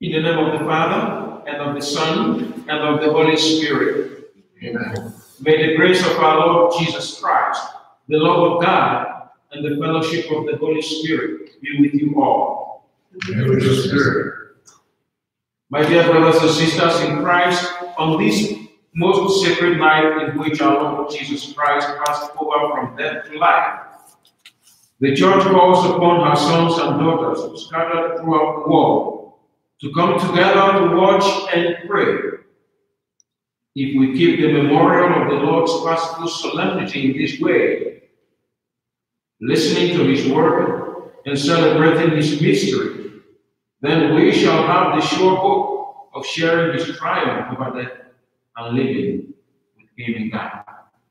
In the name of the Father, and of the Son, and of the Holy Spirit. Amen. May the grace of our Lord Jesus Christ, the love of God, and the fellowship of the Holy Spirit be with you all. And with your spirit. My dear brothers and sisters in Christ, on this most sacred night in which our Lord Jesus Christ passed over from death to life, the Church calls upon her sons and daughters scattered throughout the world to come together to watch and pray. If we keep the memorial of the Lord's Paschal solemnity in this way, listening to his word and celebrating his mystery, then we shall have the sure hope of sharing his triumph over death and living with him in God.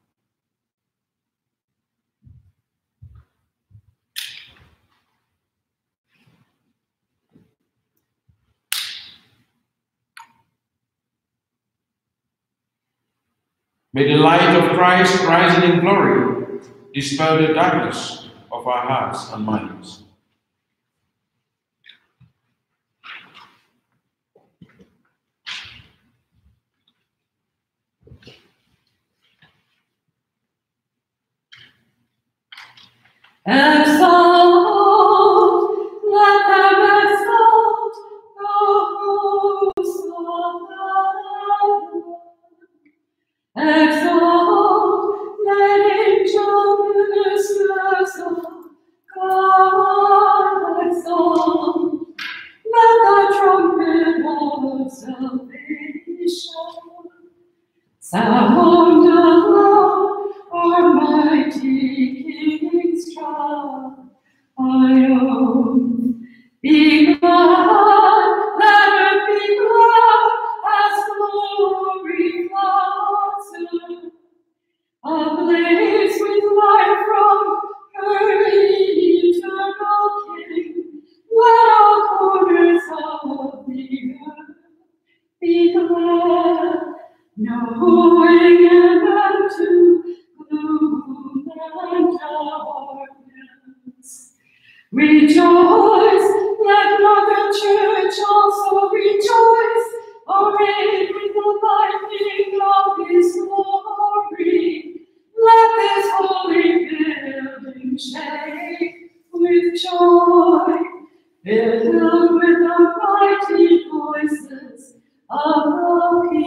May the light of Christ rising in glory dispel the darkness of our hearts and minds. Exalt, let them exalt the hosts of heaven. Exalt, let angels ministers of God exalt. Let the trumpet of salvation sound aloud, our mighty King's triumph. Be glad, let earth be glad, as glory blossom, ablaze with light from her eternal King. Let all corners of the earth be glad, knowing an end to gloom and darkness. Rejoice, let Mother Church also rejoice, arrayed with the lightning of his glory. Let this holy building shake with joy, filled with the mighty voices of the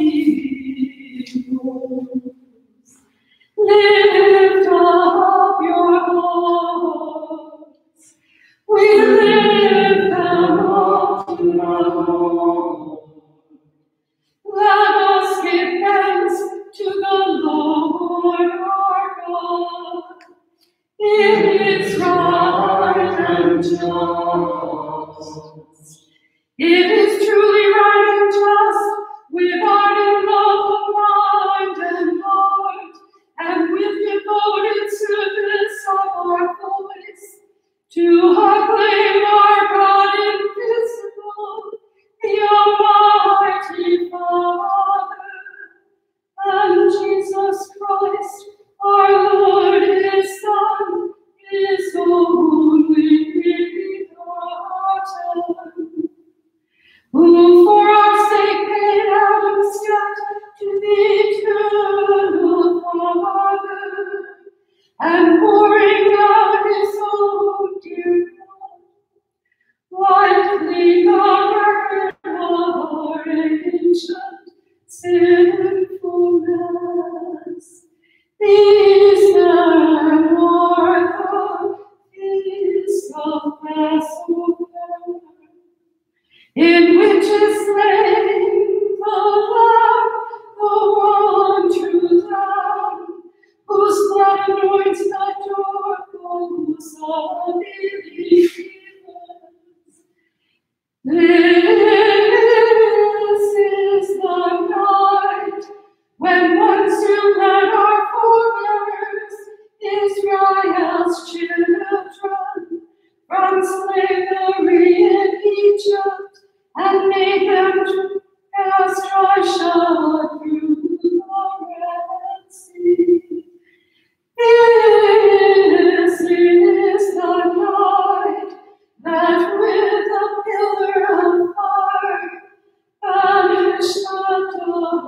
peoples. Lift up your hearts. We lift them up to the Lord. Let us give thanks to the Lord our God. It is right and just. It is truly right and just, with ardent love of mind and heart, and with devoted service of our voice, to acclaim our God invisible, the Almighty Father, and Jesus Christ, our Lord, his Son, his only begotten, who for our sake paid Adam's debt to the eternal Father, and pouring out his own dear blood, wiped clean the record of our ancient sinfulness. These then are the feasts of Passover, in which is slain the Lamb, the one true Lamb, whose blood anoints the doorposts of believers. This is the night when once you led our forebears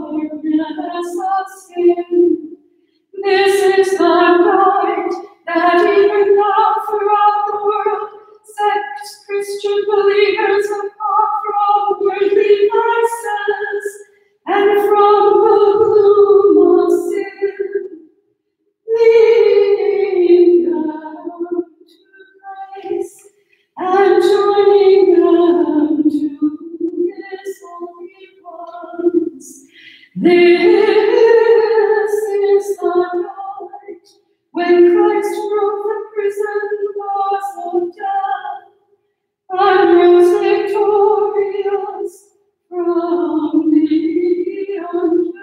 darkness of sin. This is the night that even now throughout the world sets Christian believers apart from worldly vices and from the gloom of sin, leading them to grace and joining them to His holy ones. This is the night when Christ broke the prison bars of death and rose victorious from the underworld.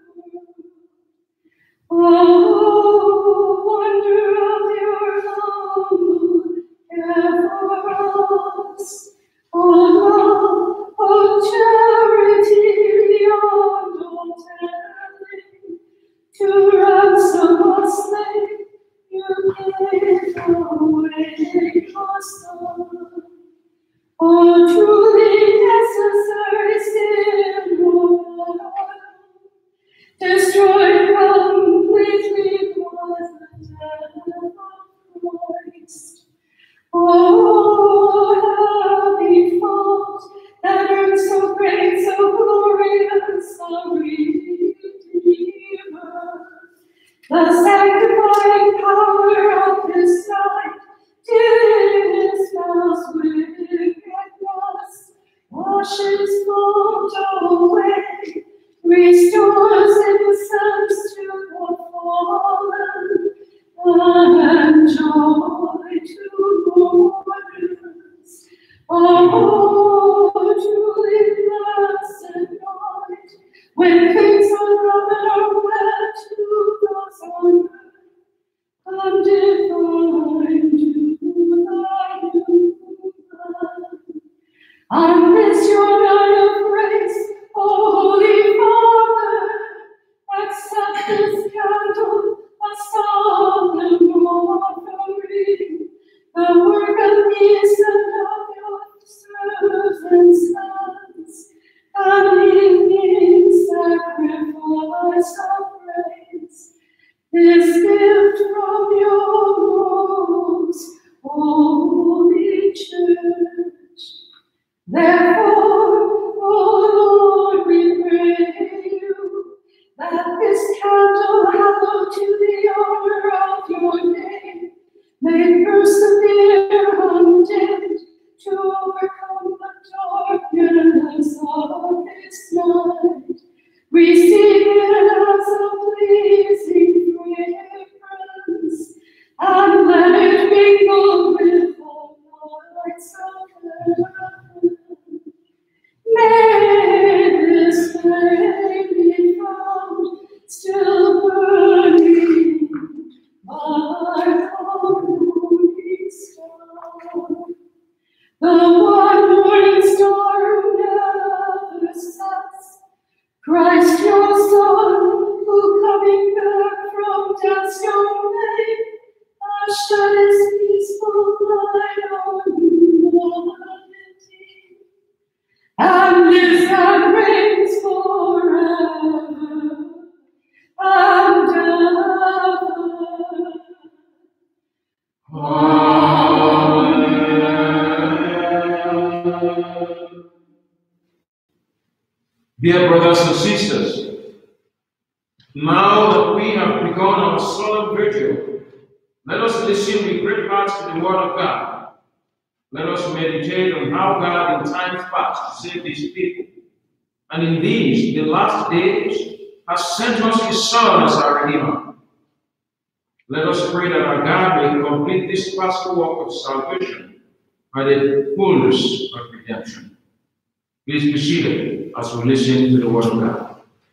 Oh, wonder of your love, care for us. Oh, love, oh, charity beyond all telling. To ransom us slave, you gave away your son. Oh, truly necessary sin, oh, destroyed completely by the death of Christ. Oh, happy fault that earned so great, so glorious a Redeemer. The sanctifying power of His light dispels wickedness, washes fault away, restores innocence to the fallen, and joy to mourners. Oh, truly blessed night, when things unravel are wed to those on earth, and divine to thy human. I miss your night of grace, O Holy Father. Accept this candle, a solemn offering, the work of peace and of your servants' hands, and evening sacrifice of praise. This gift from your most holy church. Therefore, O Lord, we pray you, that this candle hallowed to the honor of your name may persevere undimmed to overcome the darkness of this night. Receive it as a pleasing fragrance, and let it mingle with the lights of heaven. May this flame be found still burning by the morning star, the one morning star who never sets. Christ your Son, who coming back from death's domain, has shed His peaceful light on humanity, and lives and reigns forever and ever. Amen. Dear brothers and sisters, now that we have begun our solemn vigil, let us listen with great hearts to the word of God. Let us meditate on how God in times past saved His people, and in these, the last days, has sent us His Son as our Redeemer. Let us pray that our God may complete this paschal work of salvation by the fullness of redemption. Please be seated as we listen to the word of God.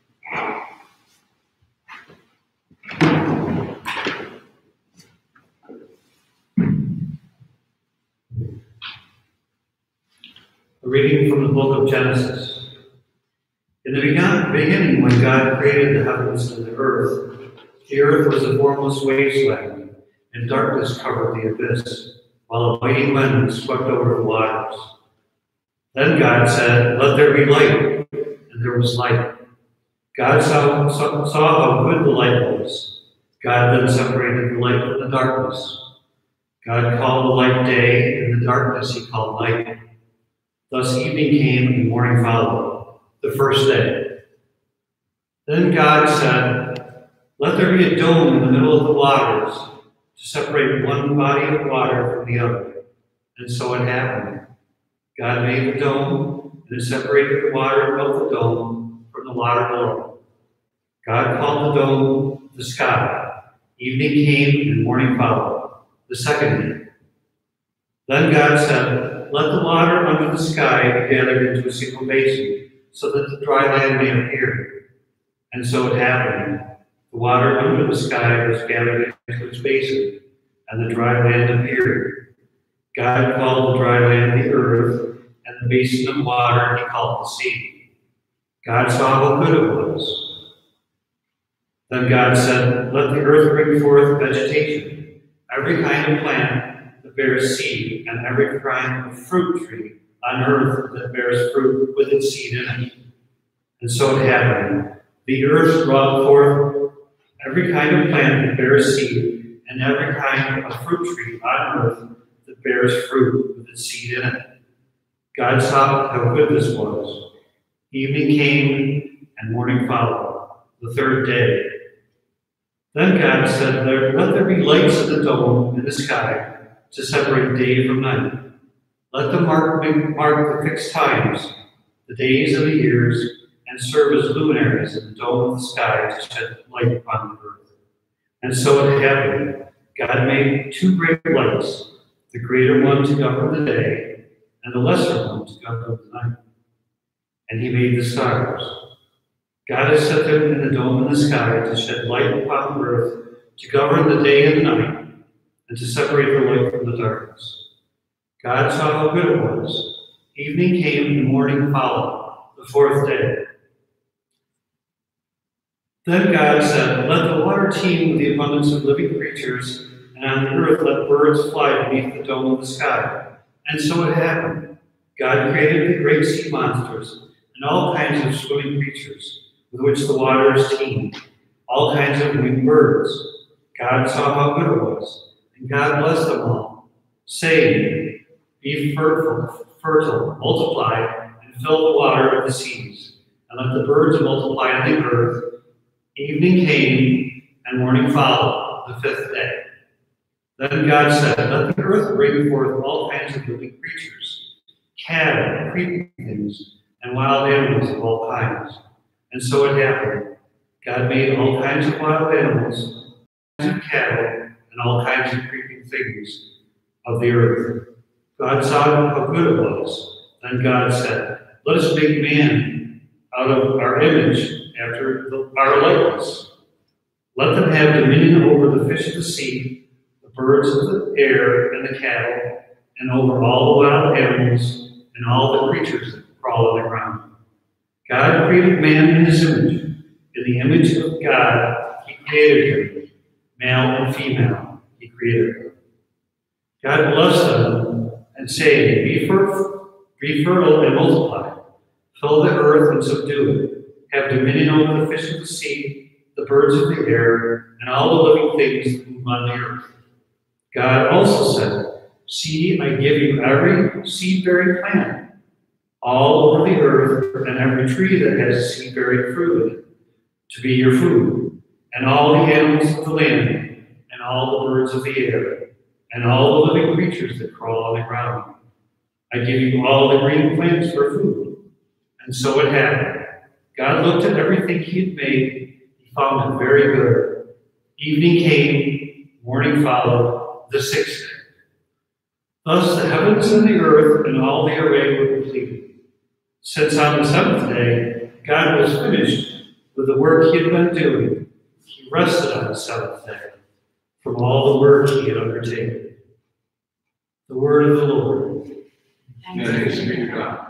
A reading from the book of Genesis. In the beginning, when God created the heavens and the earth was a formless wasteland, and darkness covered the abyss, while a mighty wind swept over the waters. Then God said, "Let there be light," and there was light. God saw how good the light was. God then separated the light from the darkness. God called the light day, and the darkness he called night. Thus evening came and morning followed, the first day. Then God said, "Let there be a dome in the middle of the waters to separate one body of water from the other." And so it happened. God made the dome, and it separated the water above the dome from the water below. God called the dome the sky. Evening came and morning followed, the second day. Then God said, "Let the water under the sky be gathered into a single basin, so that the dry land may appear." And so it happened. The water under the sky was gathered into its basin, and the dry land appeared. God called the dry land the earth, and the basin of water he called the sea. God saw how good it was. Then God said, "Let the earth bring forth vegetation, every kind of plant that bears seed, and every kind of fruit tree on earth that bears fruit with its seed in it." And so it happened. The earth brought forth every kind of plant that bears seed, and every kind of fruit tree on earth that bears fruit with its seed in it. God saw how good this was. Evening came and morning followed, the third day. Then God said, "Let there be lights in the dome in the sky to separate day from night. Let them mark the fixed times, the days of the years, and serve as luminaries in the dome of the sky to shed light upon the earth." And so it happened. God made two great lights, the greater one to govern the day, and the lesser one to govern the night. And he made the stars. God has set them in the dome in the sky to shed light upon the earth, to govern the day and the night, and to separate the light from the darkness. God saw how good it was. Evening came and morning followed, the fourth day. Then God said, "Let the water teem with the abundance of living creatures, and on the earth let birds fly beneath the dome of the sky." And so it happened. God created the great sea monsters and all kinds of swimming creatures with which the waters teemed, all kinds of winged birds. God saw how good it was, and God blessed them all, saying, "Be fertile, multiply, and fill the water of the seas, and let the birds multiply on the earth." Evening came, and morning followed, the fifth day. Then God said, "Let the earth bring forth all kinds of living creatures, cattle, creeping things, and wild animals of all kinds." And so it happened. God made all kinds of wild animals, of cattle, and all kinds of creeping things of the earth. God saw how good it was. Then God said, "Let us make man out of our image, after our likeness. Let them have dominion over the fish of the sea, the birds of the air, and the cattle, and over all the wild animals, and all the creatures that crawl on the ground." God created man in his image. In the image of God, he created him. Male and female, he created them. God blessed them and said, be fertile and multiply. Fill the earth and subdue it. Have dominion over the fish of the sea, the birds of the air, and all the living things that move on the earth. God also said, "See, I give you every seed-bearing plant, all over the earth, and every tree that has seed-bearing fruit in it, to be your food, and all the animals of the land, and all the birds of the air, and all the living creatures that crawl on the ground. I give you all the green plants for food." And so it happened. God looked at everything he had made. He found it very good. Evening came, morning followed, the sixth day. Thus the heavens and the earth and all the array were completed. Since on the seventh day God was finished with the work he had been doing, he rested on the seventh day from all the work he had undertaken. The word of the Lord. Thanks be to God.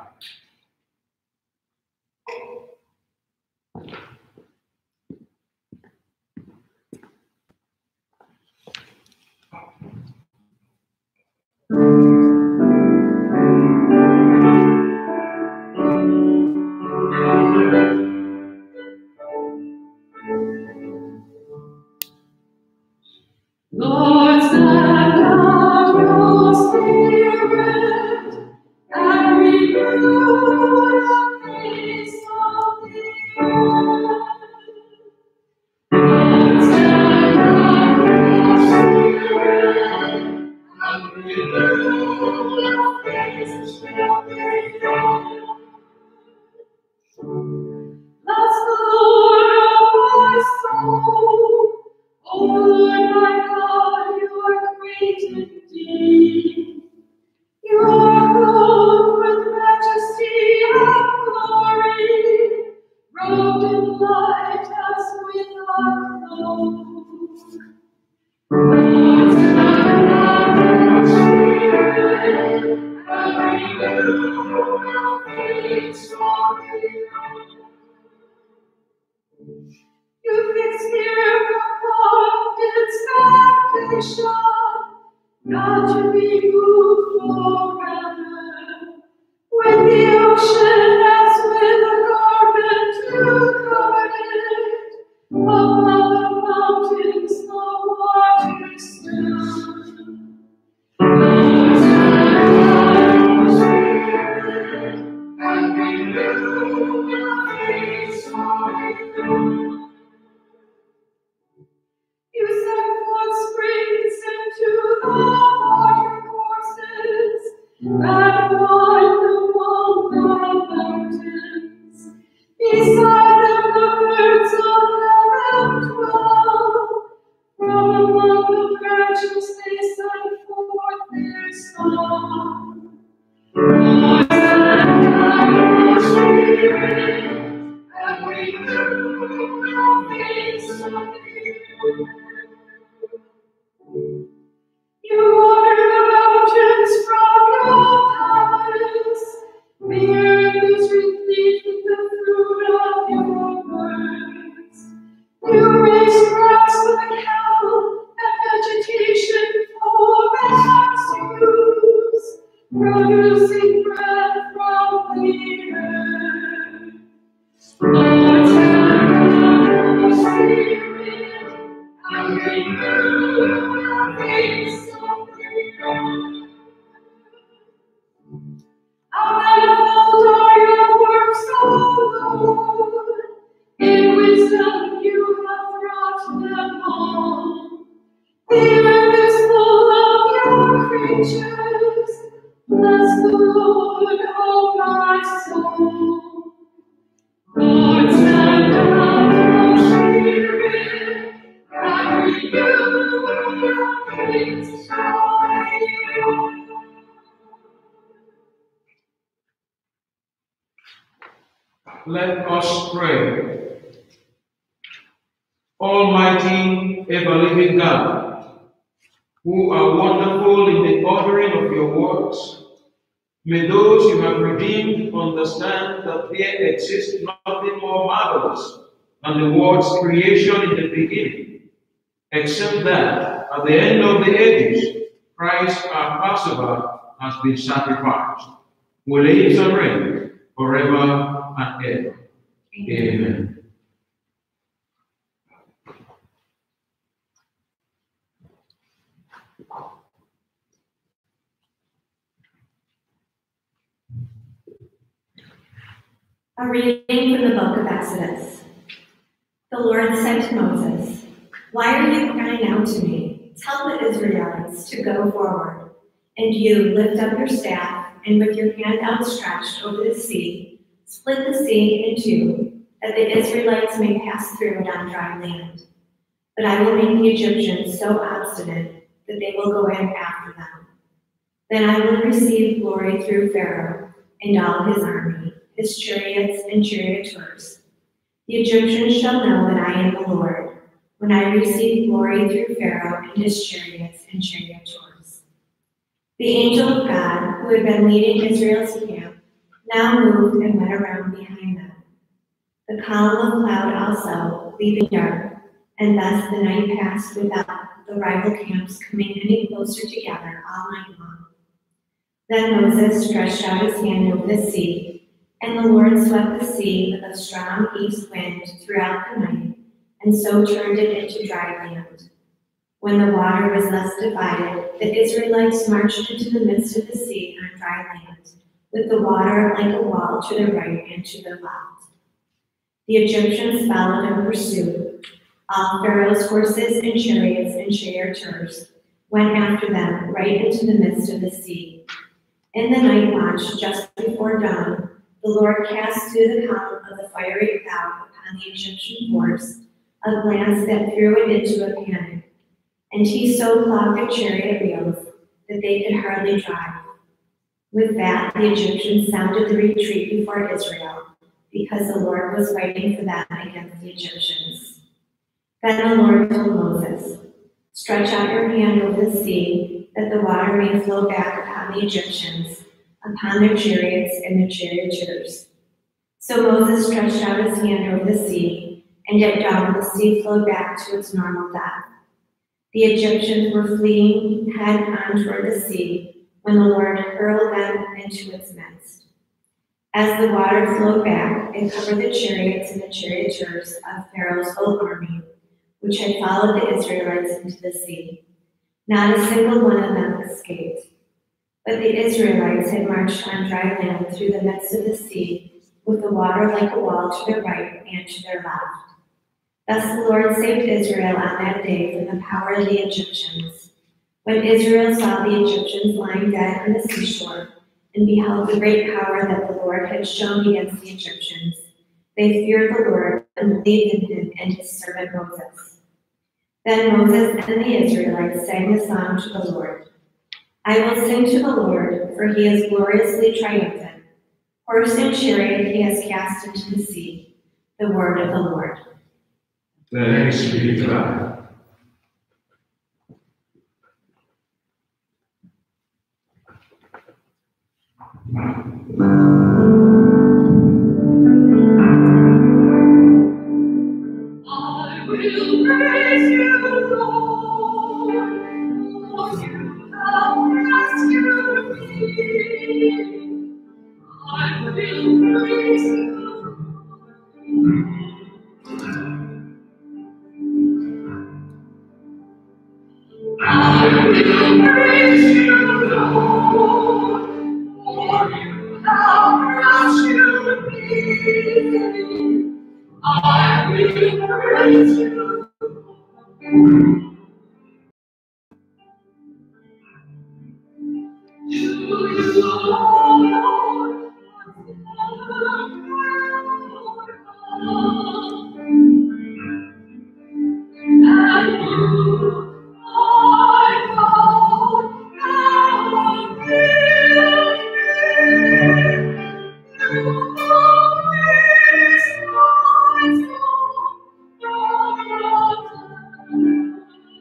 You fix the earth upon its foundation, not to be moved forever. With the ocean as with a garment you covered it, above the mountains the waters stood. Lord, Spirit, and renew your face for you. You send forth springs into the watercourses, that wind among the mountains. Beside them the birds of heaven dwell. From among the branches they send forth their song. Lord, send down your Spirit, and renew your face on you. You water the mountains from your palace. The earth is replete with the fruit of your words. You raise grass for the cattle and vegetation for man's use, producing bread from the earth. Lord, send down your Spirit, and renew your face on you. How manifold are your works, O Lord! In wisdom you have wrought them all. The earth is full of your creatures. Bless the Lord, O my soul. Lord, send down your Spirit, and renew your face on you. Let us pray. Almighty, ever-living God, who are wonderful in the ordering of your works, may those you have redeemed understand that there exists nothing more marvelous than the world's creation in the beginning, except that at the end of the ages, Christ our Passover has been sacrificed, who lives and reigns forever and ever. Amen. A reading from the book of Exodus. The Lord said to Moses, "Why are you crying out to me? Tell the Israelites to go forward. And you lift up your staff, and with your hand outstretched over the sea, split the sea in two, that the Israelites may pass through it on dry land. But I will make the Egyptians so obstinate that they will go in after them. Then I will receive glory through Pharaoh and all his army, his chariots and charioteers. The Egyptians shall know that I am the Lord, when I receive glory through Pharaoh and his chariots and charioteers." The angel of God, who had been leading Israel's camp, now moved and went around behind them. The column of cloud also, leaving dark, and thus the night passed without the rival camps coming any closer together all night long. Then Moses stretched out his hand over the sea, and the Lord swept the sea with a strong east wind throughout the night, and so turned it into dry land. When the water was thus divided, the Israelites marched into the midst of the sea on dry land, with the water like a wall to the right and to the left. The Egyptians followed in pursuit. All Pharaoh's horses and chariots and charioteers went after them right into the midst of the sea. In the night watch, just before dawn, the Lord cast through the column of the fiery cloud upon the Egyptian force a glance that threw it into a panic, and he so clogged their chariot wheels that they could hardly drive. With that, the Egyptians sounded the retreat before Israel, because the Lord was fighting for them against the Egyptians. Then the Lord told Moses, Stretch out your hand over the sea, that the water may flow back upon the Egyptians, upon their chariots and their charioteers. So Moses stretched out his hand over the sea, and at dawn the sea flowed back to its normal depth. The Egyptians were fleeing head on toward the sea when the Lord hurled them into its midst. As the water flowed back, it covered the chariots and the charioteers of Pharaoh's whole army, which had followed the Israelites into the sea. Not a single one of them escaped. But the Israelites had marched on dry land through the midst of the sea, with the water like a wall to their right and to their left. Thus the Lord saved Israel on that day from the power of the Egyptians. When Israel saw the Egyptians lying dead on the seashore, and beheld the great power that the Lord had shown against the Egyptians, they feared the Lord and believed in him and his servant Moses. Then Moses and the Israelites sang the song to the Lord. I will sing to the Lord, for he is gloriously triumphant. Horse and chariot he has cast into the sea. The word of the Lord. Thanks be to God. I will praise you, Lord, for you have rescued me. I will praise you. I will praise you, Lord, for you have rescued me. I will praise you. To you, Lord, and you, I found, have filled me. You always my soul,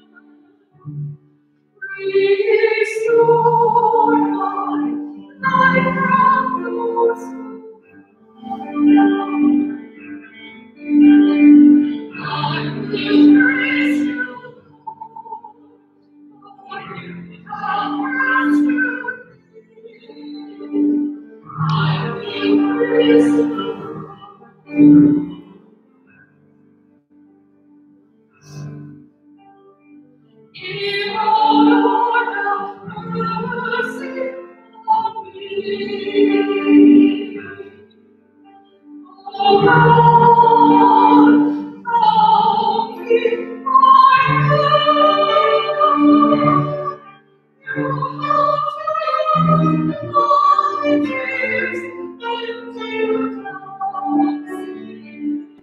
restore my life from your soul. I will praise you, for you have rescued me. I will praise you. In honor have mercy on me. O Lord, how keep my love. You have turned my tears into dancing.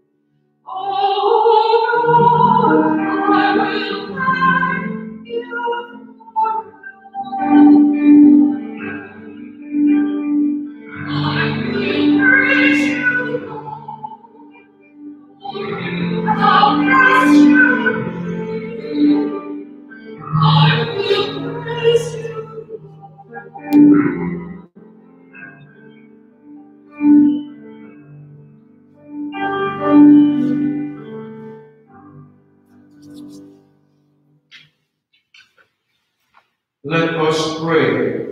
Oh Lord, I will thank you I will praise you, Lord, for you have rescued me. I will praise you. Let us pray.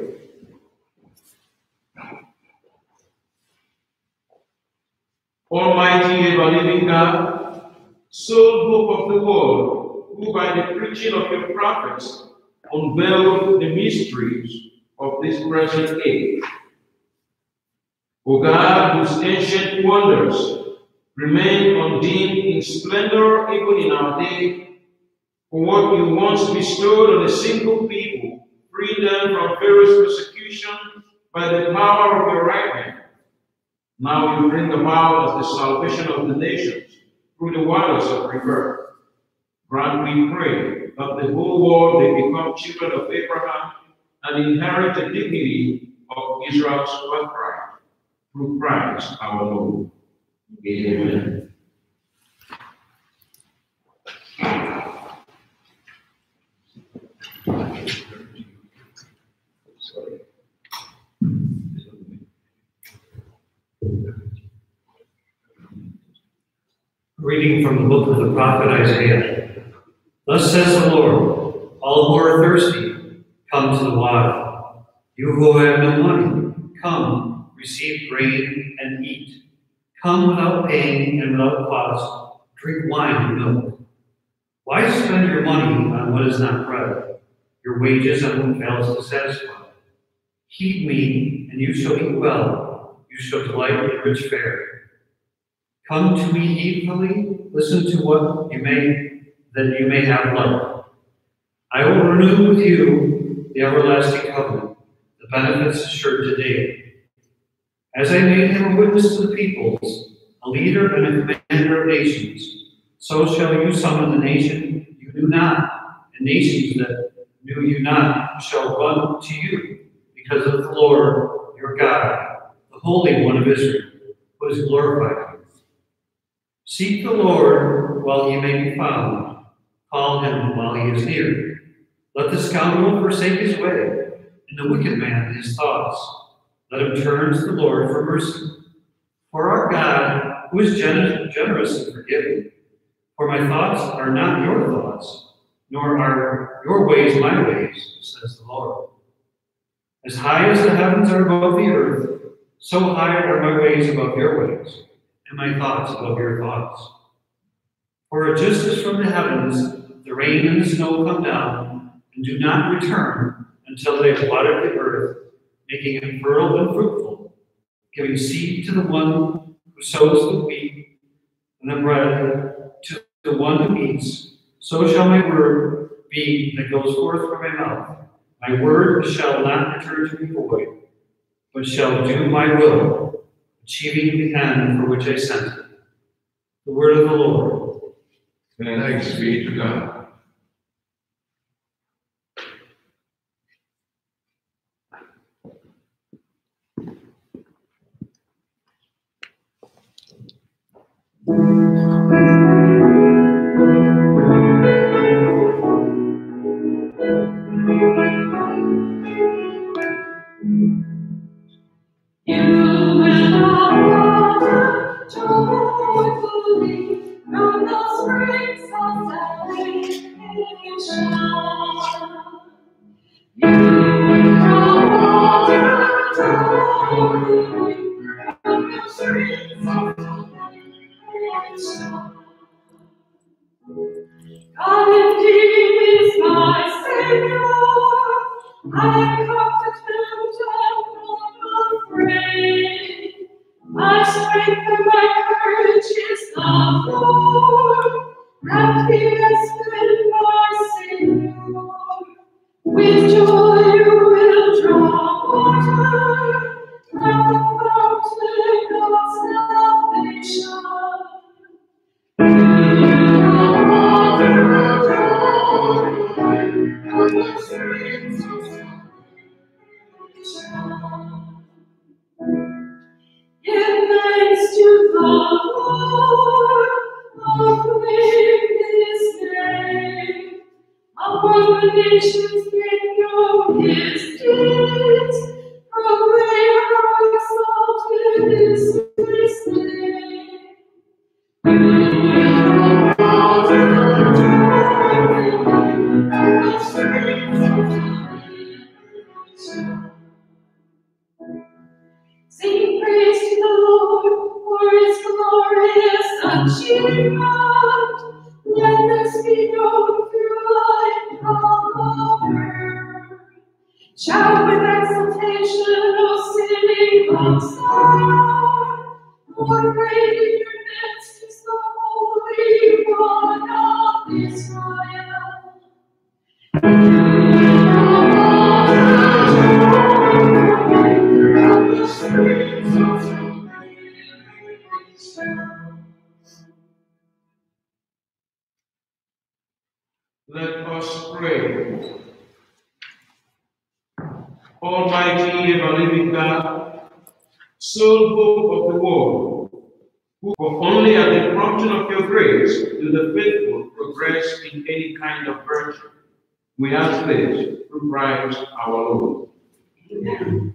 Almighty ever-living God, sole hope of the world, who by the preaching of your prophets unveiled the mysteries of this present age. O God, whose ancient wonders remain undimmed in splendor even in our day, for what you once bestowed on a single people, freed them from Pharaoh's persecution by the power of your right hand. Now you bring about as the salvation of the nations through the waters of rebirth. Grant, we pray, that the whole world may become children of Abraham and inherit the dignity of Israel's birthright. Through Christ our Lord. Amen. reading from the book of the prophet Isaiah. Thus says the Lord, all who are thirsty, come to the water. You who have no money, come, receive grain and eat. Come without paying and without cost, drink wine and milk. Why spend your money on what is not bread, your wages on what fails to satisfy? Heed me, and you shall eat well. You shall delight in rich fare. Come to me heedfully, listen to what you may, that you may have life. I will renew with you the everlasting covenant, the benefits assured today. As I made him a witness to the peoples, a leader and a commander of nations, so shall you summon the nation you knew not, and nations that knew you not shall run to you, because of the Lord your God, the Holy One of Israel, who is glorified. Seek the Lord while he may be found. Call him while he is near. Let the scoundrel forsake his way, and the wicked man his thoughts. Let him turn to the Lord for mercy. For our God, who is generous and forgiving. For my thoughts are not your thoughts, nor are your ways my ways, says the Lord. As high as the heavens are above the earth, so high are my ways above your ways, and my thoughts above your thoughts. For just as from the heavens the rain and the snow come down, and do not return until they have watered the earth, making it fertile and fruitful, giving seed to the one who sows the wheat, and the bread to the one who eats, so shall my word be that goes forth from my mouth. My word shall not return to me void, but shall do my will, achieving the end for which I sent it. The word of the Lord. Thanks be to God. God indeed is my Savior. I come to tempt and not afraid. My strength and my courage is the Lord, and He has been my Savior. With joy you will draw water from the fountain of salvation. Give thanks to the Lord, proclaim His name. Among the nations make known His deeds, proclaim how exalted is His name. Sing praise to the Lord for His glorious achievement. Let this be known throughout all the earth. Shout with exultation, O city of Zion. For great in your midst is the Holy One of Israel. Let us pray. Almighty ever-living God, sole hope of the world, who only at the prompting of your grace do the faithful progress in any kind of virtue. We ask this through Christ our Lord. Amen.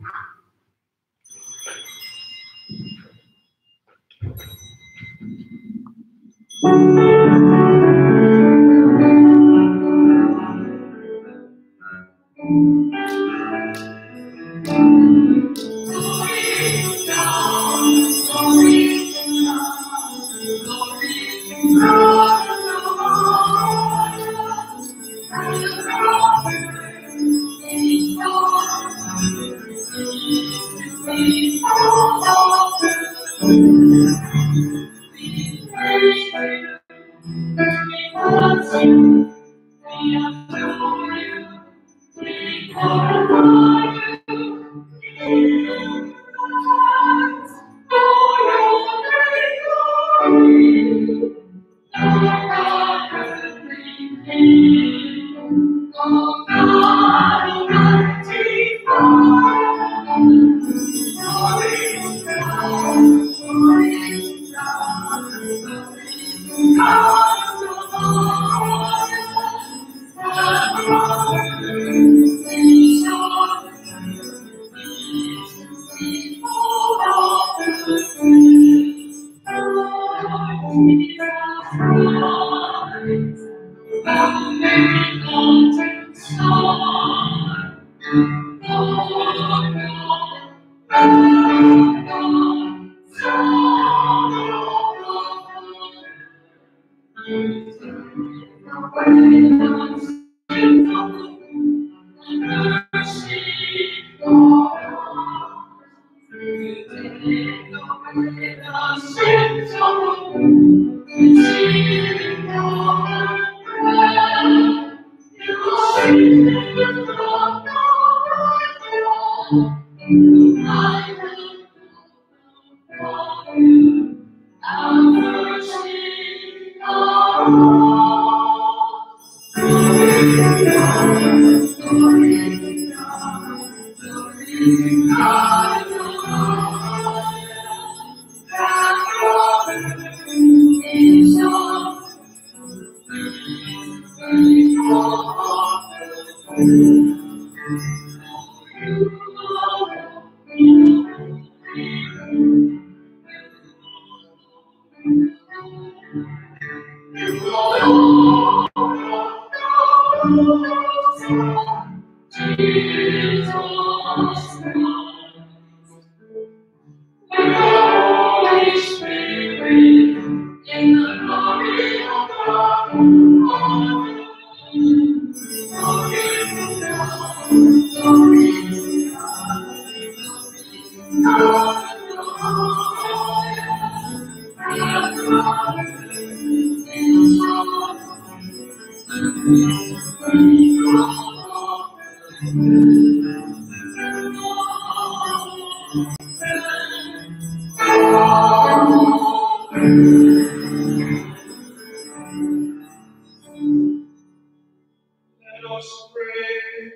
Let us pray.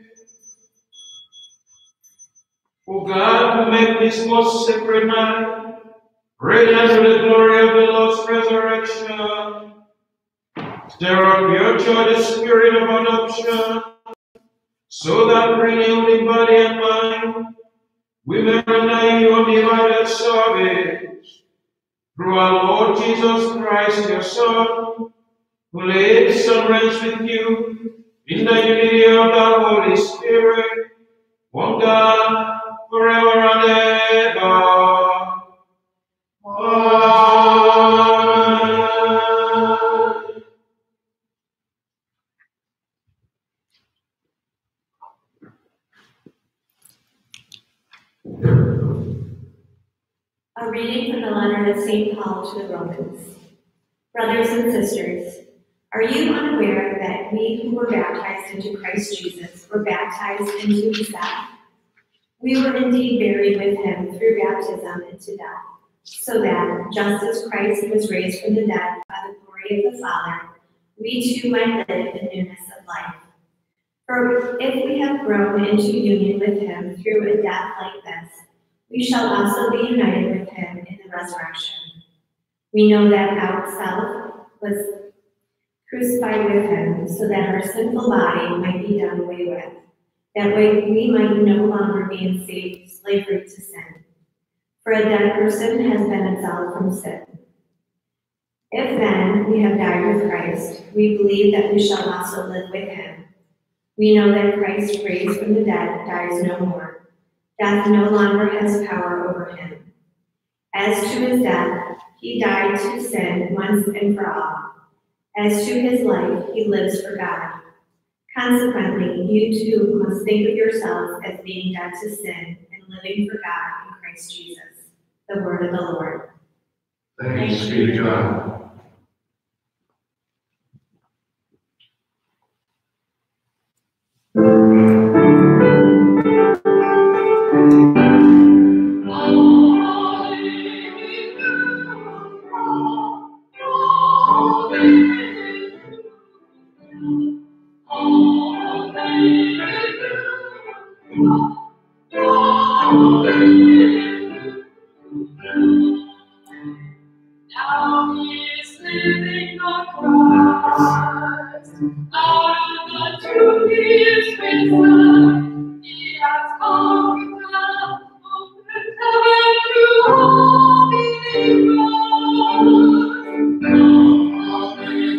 O God, who make this most sacred night radiant to the glory of the Lord's resurrection, stir up your joy, the spirit of adoption, so that renewed in body and mind, we may render you undivided service. Through our Lord Jesus Christ, your Son, who lives and reigns with you in the unity of the Holy Spirit, one God, forever and ever. Amen. A reading from the letter of St. Paul to the Romans. Brothers and sisters, are you unaware that we who were baptized into Christ Jesus were baptized into his death? We were indeed buried with him through baptism into death, so that, just as Christ was raised from the dead by the glory of the Father, we too might live in newness of life. For if we have grown into union with him through a death like this, we shall also be united with him in the resurrection. We know that our self was crucified with him, so that our sinful body might be done away with. That way we might no longer be in slavery to sin. For a dead person has been exiled from sin. If then we have died with Christ, we believe that we shall also live with him. We know that Christ, raised from the dead, dies no more. Death no longer has power over him. As to his death, he died to sin once and for all. As to his life, he lives for God. Consequently, you too must think of yourselves as being dead to sin and living for God in Christ Jesus. The word of the Lord. Thanks be to God. Now he is living on Christ. Out of the tomb he is risen. He has conquered death, opened heaven to all believers. Now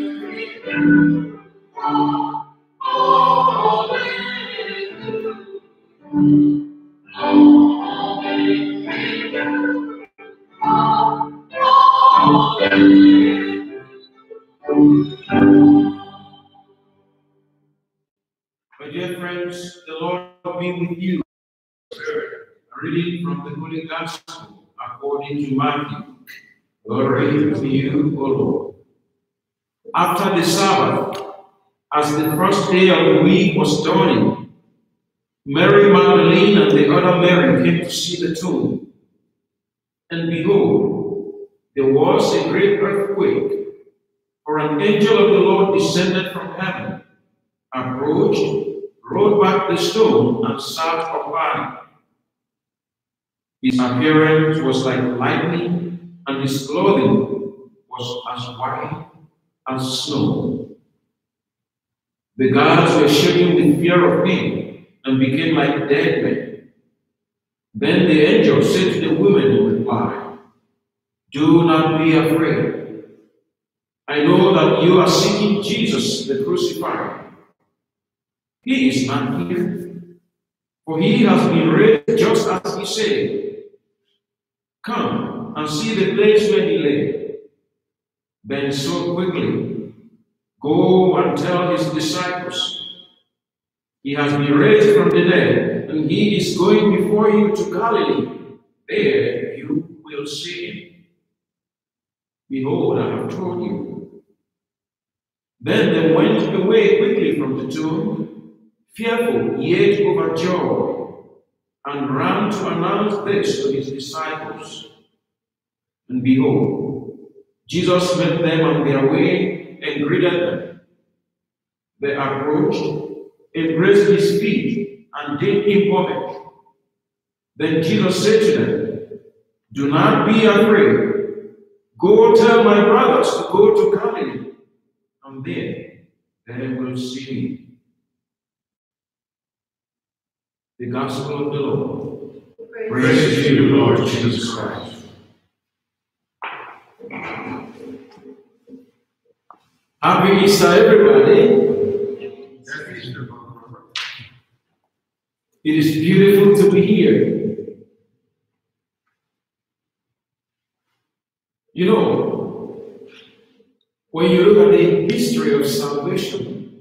My dear friends, the Lord be with you. A reading from the Holy Gospel according to Matthew. Glory to you, O Lord. After the Sabbath, as the first day of the week was dawning, Mary Magdalene and the other Mary came to see the tomb. And behold, there was a great earthquake, for an angel of the Lord descended from heaven, approached, rolled back the stone, and sat upon it. His appearance was like lightning, and his clothing was as white as snow. The guards were shaking with fear of him and became like dead men. Then the angel said to the women in reply, "Do not be afraid. I know that you are seeking Jesus, the crucified. He is not here, for he has been raised just as he said. Come and see the place where he lay." Then so quickly, go and tell his disciples, he has been raised from the dead, and he is going before you to Galilee. There you will see him. Behold, I have told you. Then they went away quickly from the tomb, fearful yet overjoyed, and ran to announce this to his disciples. And behold, Jesus met them on their way and greeted them. They approached, embraced his feet, and did him homage. Then Jesus said to them, "Do not be afraid. Go tell my brothers to go to Galilee, and there they will see me." The Gospel of the Lord. Praise to you, Lord Jesus Christ. Happy Easter, everybody. It is beautiful to be here. You know, when you look at the history of salvation,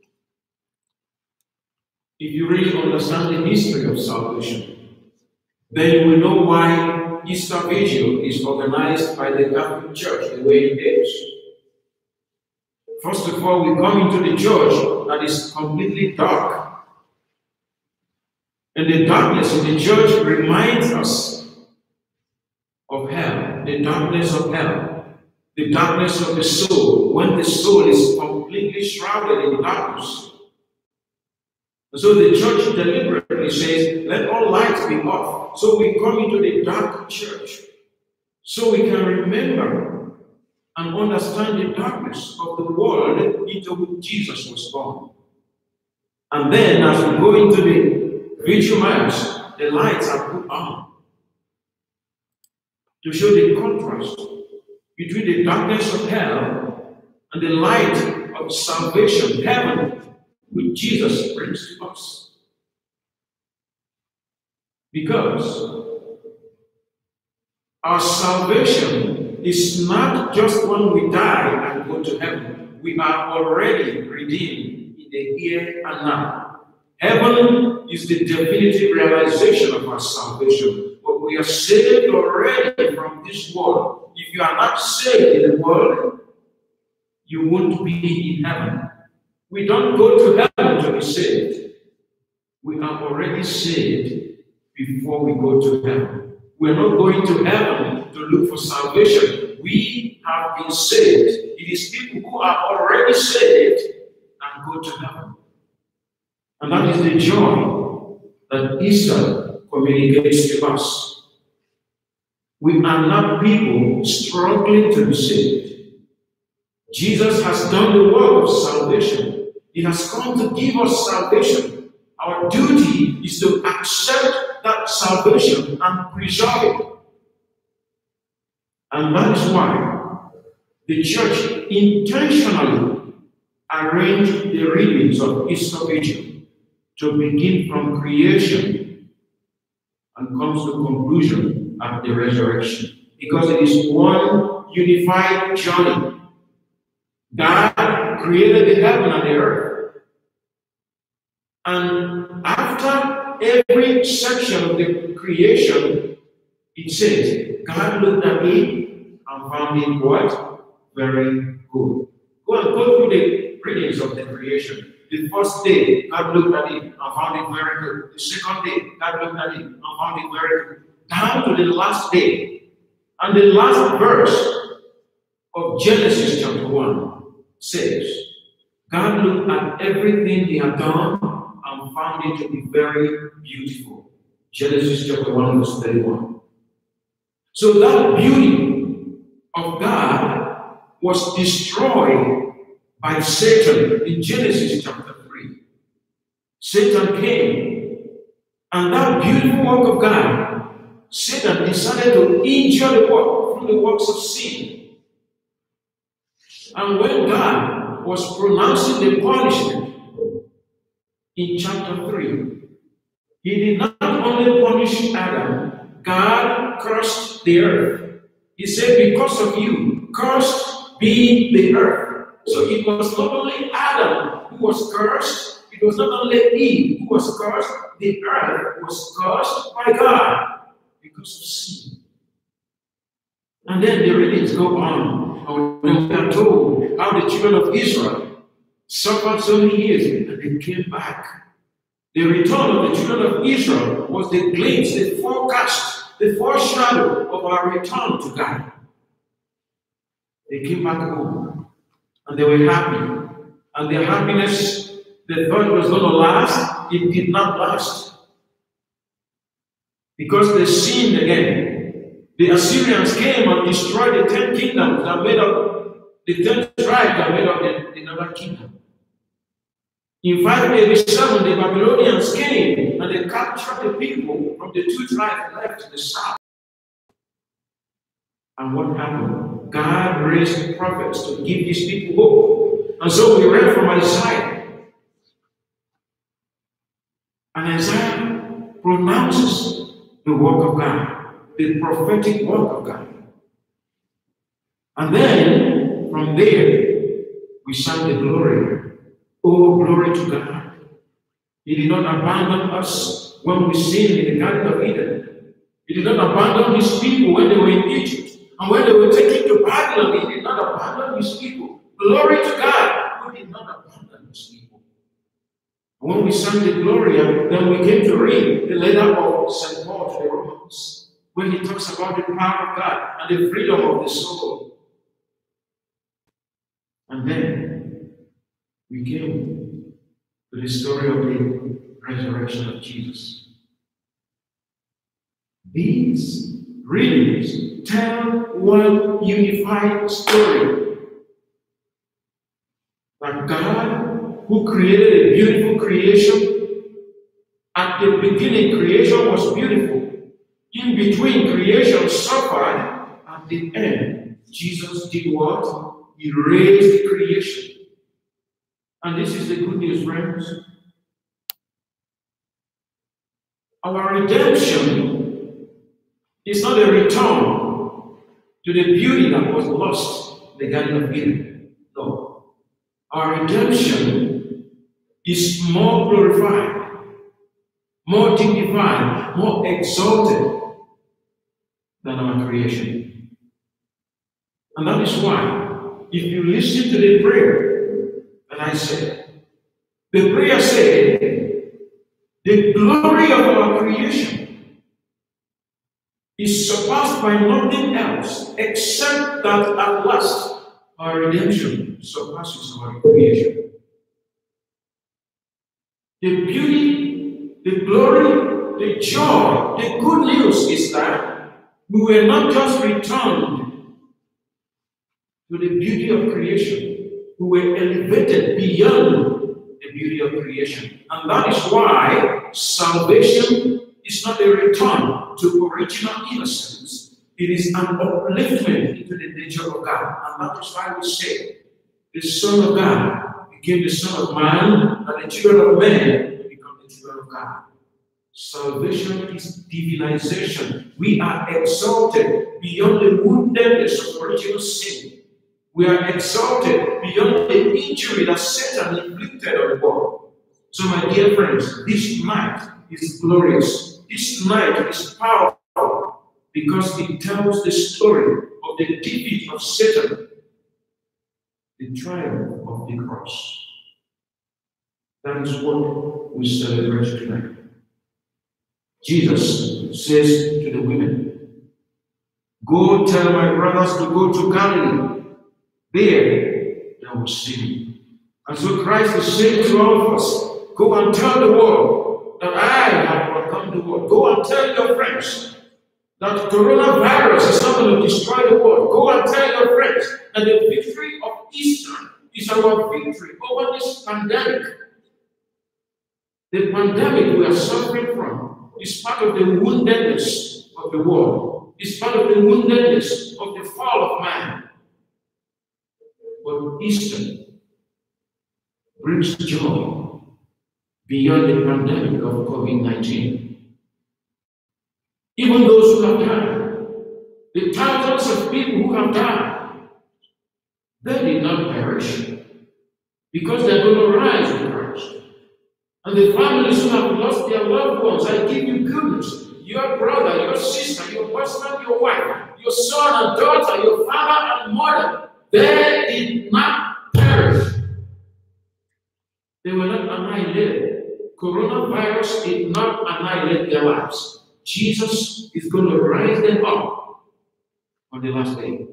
if you really understand the history of salvation, then you will know why Easter Vigil is organized by the Catholic Church the way it is. First of all, we come into the church that is completely dark. And the darkness in the church reminds us of hell, the darkness of hell, the darkness of the soul, when the soul is completely shrouded in darkness. And so the church deliberately says, let all lights be off. So we come into the dark church, so we can remember and understand the darkness of the world into which Jesus was born. And then as we go into the Vigil Mass, the lights are put on to show the contrast between the darkness of hell and the light of salvation, heaven, which Jesus brings to us. Because our salvation is not just when we die and go to heaven. We are already redeemed in the here and now. Heaven is the definitive realization of our salvation. But we are saved already from this world. If you are not saved in the world, you won't be in heaven. We don't go to heaven to be saved. We are already saved before we go to heaven. We're not going to heaven to look for salvation. We have been saved. It is people who are already saved and go to heaven. And that is the joy that Easter communicates to us. We are not people struggling to be saved. Jesus has done the work of salvation. He has come to give us salvation. Our duty is to accept that salvation and preserve it. And that is why the church intentionally arranged the readings of Easter Vigil to begin from creation and comes to conclusion at the resurrection. Because it is one unified journey. God created the heaven and the earth. And after every section of the creation, it says, God looked at it and found it what? Very good. Go and go through the readings of the creation. The first day, God looked at it and found it very good. The second day, God looked at it and found it very good. Down to the last day. And the last verse of Genesis chapter 1 says, God looked at everything he had done and found it to be very beautiful. Genesis chapter 1 verse 31. So that beauty of God was destroyed by Satan in Genesis chapter 3. Satan came, and that beautiful work of God, Satan decided to injure the work through the works of sin. And when God was pronouncing the punishment in chapter 3, he did not only punish Adam, God cursed the earth. He said, because of you, cursed be the earth. So it was not only Adam who was cursed, it was not only Eve who was cursed, the earth was cursed by God because of sin. And then the readings go on. And we are told how the children of Israel suffered so many years and they came back. The return of the children of Israel was the glimpse, the forecast, the foreshadow of our return to God. They came back home. And they were happy. And their happiness, they thought it was going to last. It did not last. Because they sinned again. The Assyrians came and destroyed the 10 kingdoms that made up the 10 tribes that made up another kingdom. In 587, the Babylonians came and they captured the people from the 2 tribes left to the south. And what happened? God raised prophets to give these people hope. And so we read from Isaiah. And Isaiah pronounces the work of God, the prophetic work of God. And then, from there, we sang the glory. Oh, glory to God. He did not abandon us when we sinned in the Garden of Eden. He did not abandon his people when they were in Egypt. And when they were taken to Babylon, he did not abandon his people. Glory to God, who did not abandon his people. And when we sang the glory, then we came to read the letter of St. Paul to the Romans, when he talks about the power of God and the freedom of the soul. And then we came to the story of the resurrection of Jesus. These readings tell one unified story. That God, who created a beautiful creation, at the beginning creation was beautiful. In between, creation suffered. At the end, Jesus did what? He raised creation. And this is the good news, friends. Our redemption is not a return to the beauty that was lost in the Garden of Eden. No. Our redemption is more glorified, more dignified, more exalted than our creation. And that is why, if you listen to the prayer that I said, the prayer said, the glory of our creation is surpassed by nothing else except that at last our redemption surpasses our creation. The beauty, the glory, the joy, the good news is that we were not just returned to the beauty of creation, we were elevated beyond the beauty of creation. And that is why salvation is not a return to original innocence. It is an upliftment into the nature of God. And that is why we say the Son of God became the Son of Man, and the children of men become the children of God. Salvation is divinization. We are exalted beyond the woundedness of original sin. We are exalted beyond the injury that Satan inflicted on the world. So, my dear friends, this night is glorious. This night is powerful because it tells the story of the defeat of Satan, the triumph of the cross. That is what we celebrate tonight. Jesus says to the women, "Go tell my brothers to go to Galilee. There they will see me." And so Christ is saying to all of us, go and tell the world that I have overcome the world. Go and tell your friends that coronavirus is not going to destroy the world. Go and tell your friends that the victory of Easter is our victory over this pandemic. The pandemic we are suffering from is part of the woundedness of the world. It's part of the woundedness of the fall of man. But Easter brings joy beyond the pandemic of COVID-19. Even those who have died, the thousands of people who have died, they did not perish because they're going to rise with Christ. And the families who have lost their loved ones, I give you good news. Your brother, your sister, your husband, your wife, your son and daughter, your father and mother, they did not perish. They were not annihilated. Coronavirus did not annihilate their lives. Jesus is going to rise them up on the last day.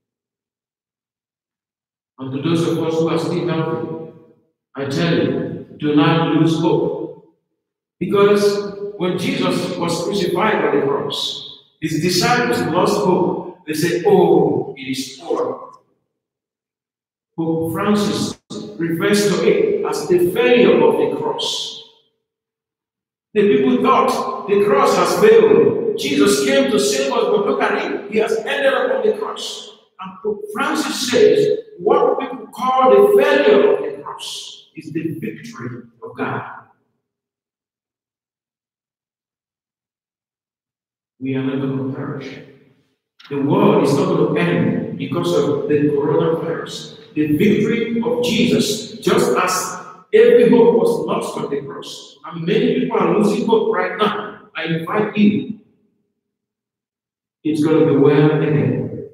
And to those of us who are still healthy, I tell you, do not lose hope. Because when Jesus was crucified on the cross, his disciples lost hope. They said, "Oh, it is over." Pope Francis refers to it as the failure of the cross. The people thought the cross has failed. Jesus came to save us, but look at him. He has ended up on the cross. And Pope Francis says, what people call the failure of the cross is the victory of God. We are not going to perish. The world is not going to end because of the coronavirus. The victory of Jesus, just as every hope was lost on the cross, and many people are losing hope right now. I invite you. It's going to be well again.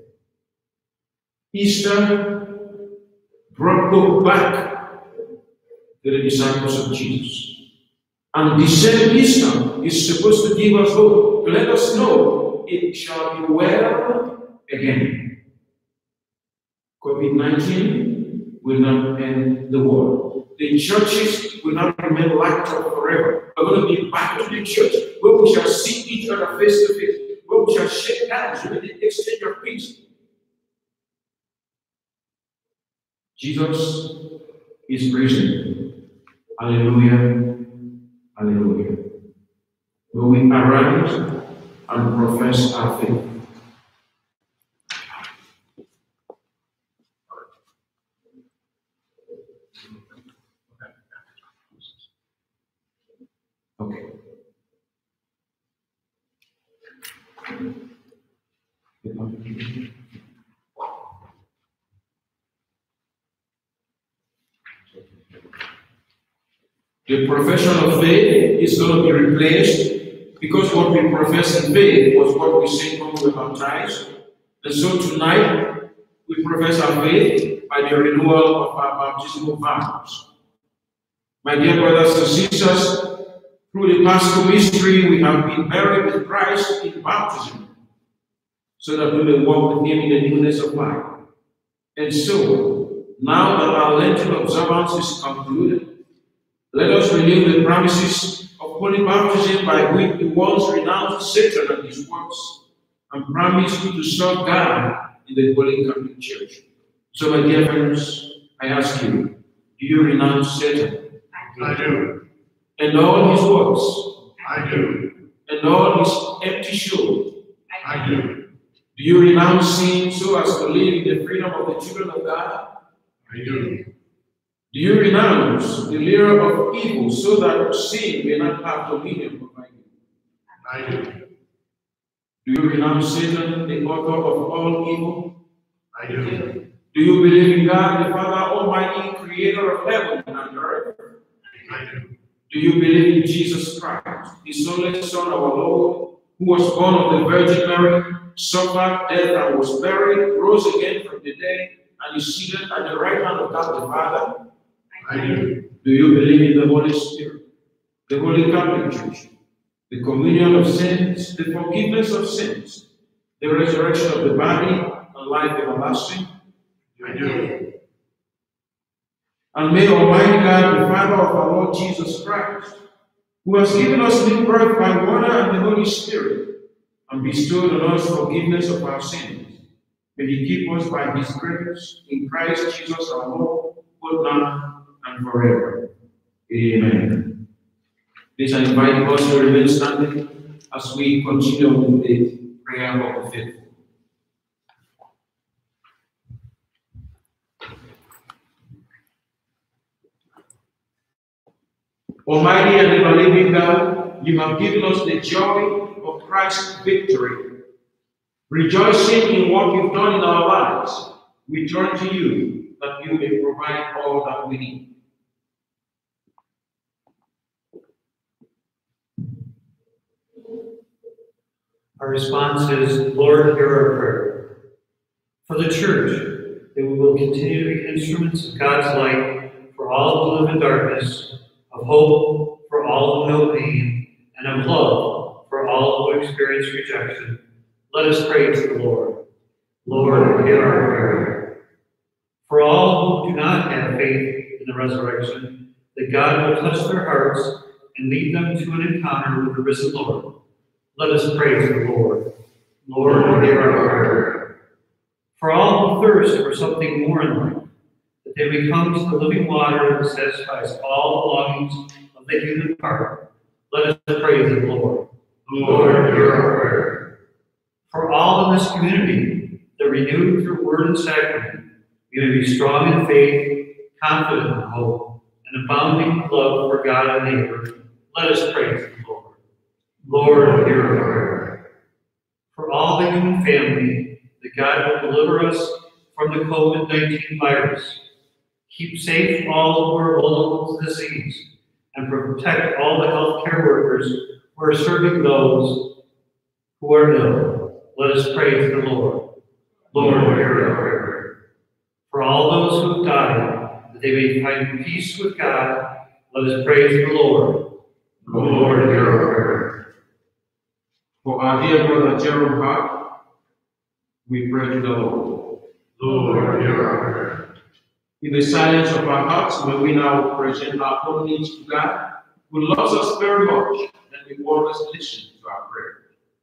Easter brought hope back to the disciples of Jesus. And the same Easter is supposed to give us hope, to let us know it shall be well again. COVID-19 will not end the world. The churches will not remain locked up forever. We're going to be back to the church where we shall see each other face to face, where we shall shake hands with the exchange of peace. Jesus is risen. Hallelujah. Hallelujah. Will we arise and profess our faith? Okay. The profession of faith is going to be replaced because what we profess in faith was what we say when we were baptized. And so tonight, we profess our faith by the renewal of our baptismal vows. My dear brothers and sisters, through the Paschal mystery, we have been buried with Christ in baptism, so that we may walk with Him in the newness of life. And so, now that our Lenten observance is concluded, let us renew the promises of holy baptism by which we once renounced Satan and his works, and promised to serve God in the Holy Catholic Church. So, my dear friends, I ask you, do you renounce Satan? I do. And all his works? I do. And all his empty show? I do. Do you renounce sin so as to live in the freedom of the children of God? I do. Do you renounce the lure of evil so that sin may not have dominion over you? I do. Do you renounce Satan, the author of all evil? I do. Do you believe in God, the Father Almighty, creator of heaven and earth? I do. Do you believe in Jesus Christ, His only Son, our Lord, who was born of the Virgin Mary, suffered death and was buried, rose again from the dead, and is seated at the right hand of God the Father? I do. Do you believe in the Holy Spirit, the Holy Catholic Church, the communion of sins, the forgiveness of sins, the resurrection of the body, and life everlasting? I do. And may Almighty God, the Father of our Lord Jesus Christ, who has given us new birth by water and the Holy Spirit, and bestowed on us forgiveness of our sins, may He keep us by His grace in Christ Jesus our Lord, both now and forever. Amen. Please, I invite us to remain standing as we continue with the prayer of the faithful. Almighty and ever-living God, you have given us the joy of Christ's victory. Rejoicing in what you've done in our lives, we turn to you that you may provide all that we need. Our response is, Lord, hear our prayer. For the Church, that we will continue to be instruments of God's light for all who live in darkness, of hope for all who know pain, and of love for all who experience rejection. Let us pray to the Lord. Lord, hear our prayer. For all who do not have faith in the resurrection, that God will touch their hearts and lead them to an encounter with the risen Lord. Let us pray to the Lord. Lord, hear our prayer. For all who thirst for something more in life, that they may come to the living water that satisfies all the longings of the human heart, let us pray to the Lord. Lord, hear our prayer. For all in this community, that renewed through word and sacrament, we may be strong in faith, confident in hope, and abounding in love for God and neighbor, let us pray to the Lord. Lord, hear our prayer. For all the human family, that God will deliver us from the COVID-19 virus, keep safe all who are vulnerable to disease, and protect all the healthcare workers who are serving those who are ill. Let us pray to the Lord. Lord, hear our prayer. For all those who have died, that they may find peace with God, let us pray to the Lord. Lord, hear our prayer. For our dear brother Jerome Hart, we pray to the Lord. Lord, hear our prayer. In the silence of our hearts, may we now present our own needs to God, who loves us very much, and will always listen to our prayer.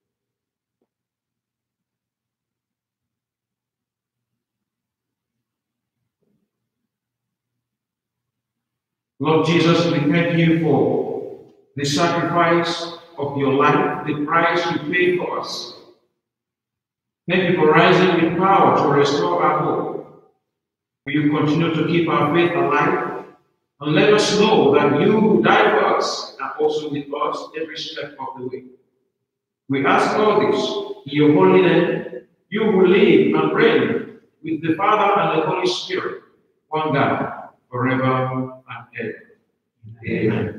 Lord Jesus, we thank you for the sacrifice of your life, the price you paid for us. Thank you for rising with power to restore our hope. Will you continue to keep our faith alive? And let us know that you who died for us and also with us every step of the way. We ask all this in your holy name, you who live and reign with the Father and the Holy Spirit, one God, forever and ever. Amen.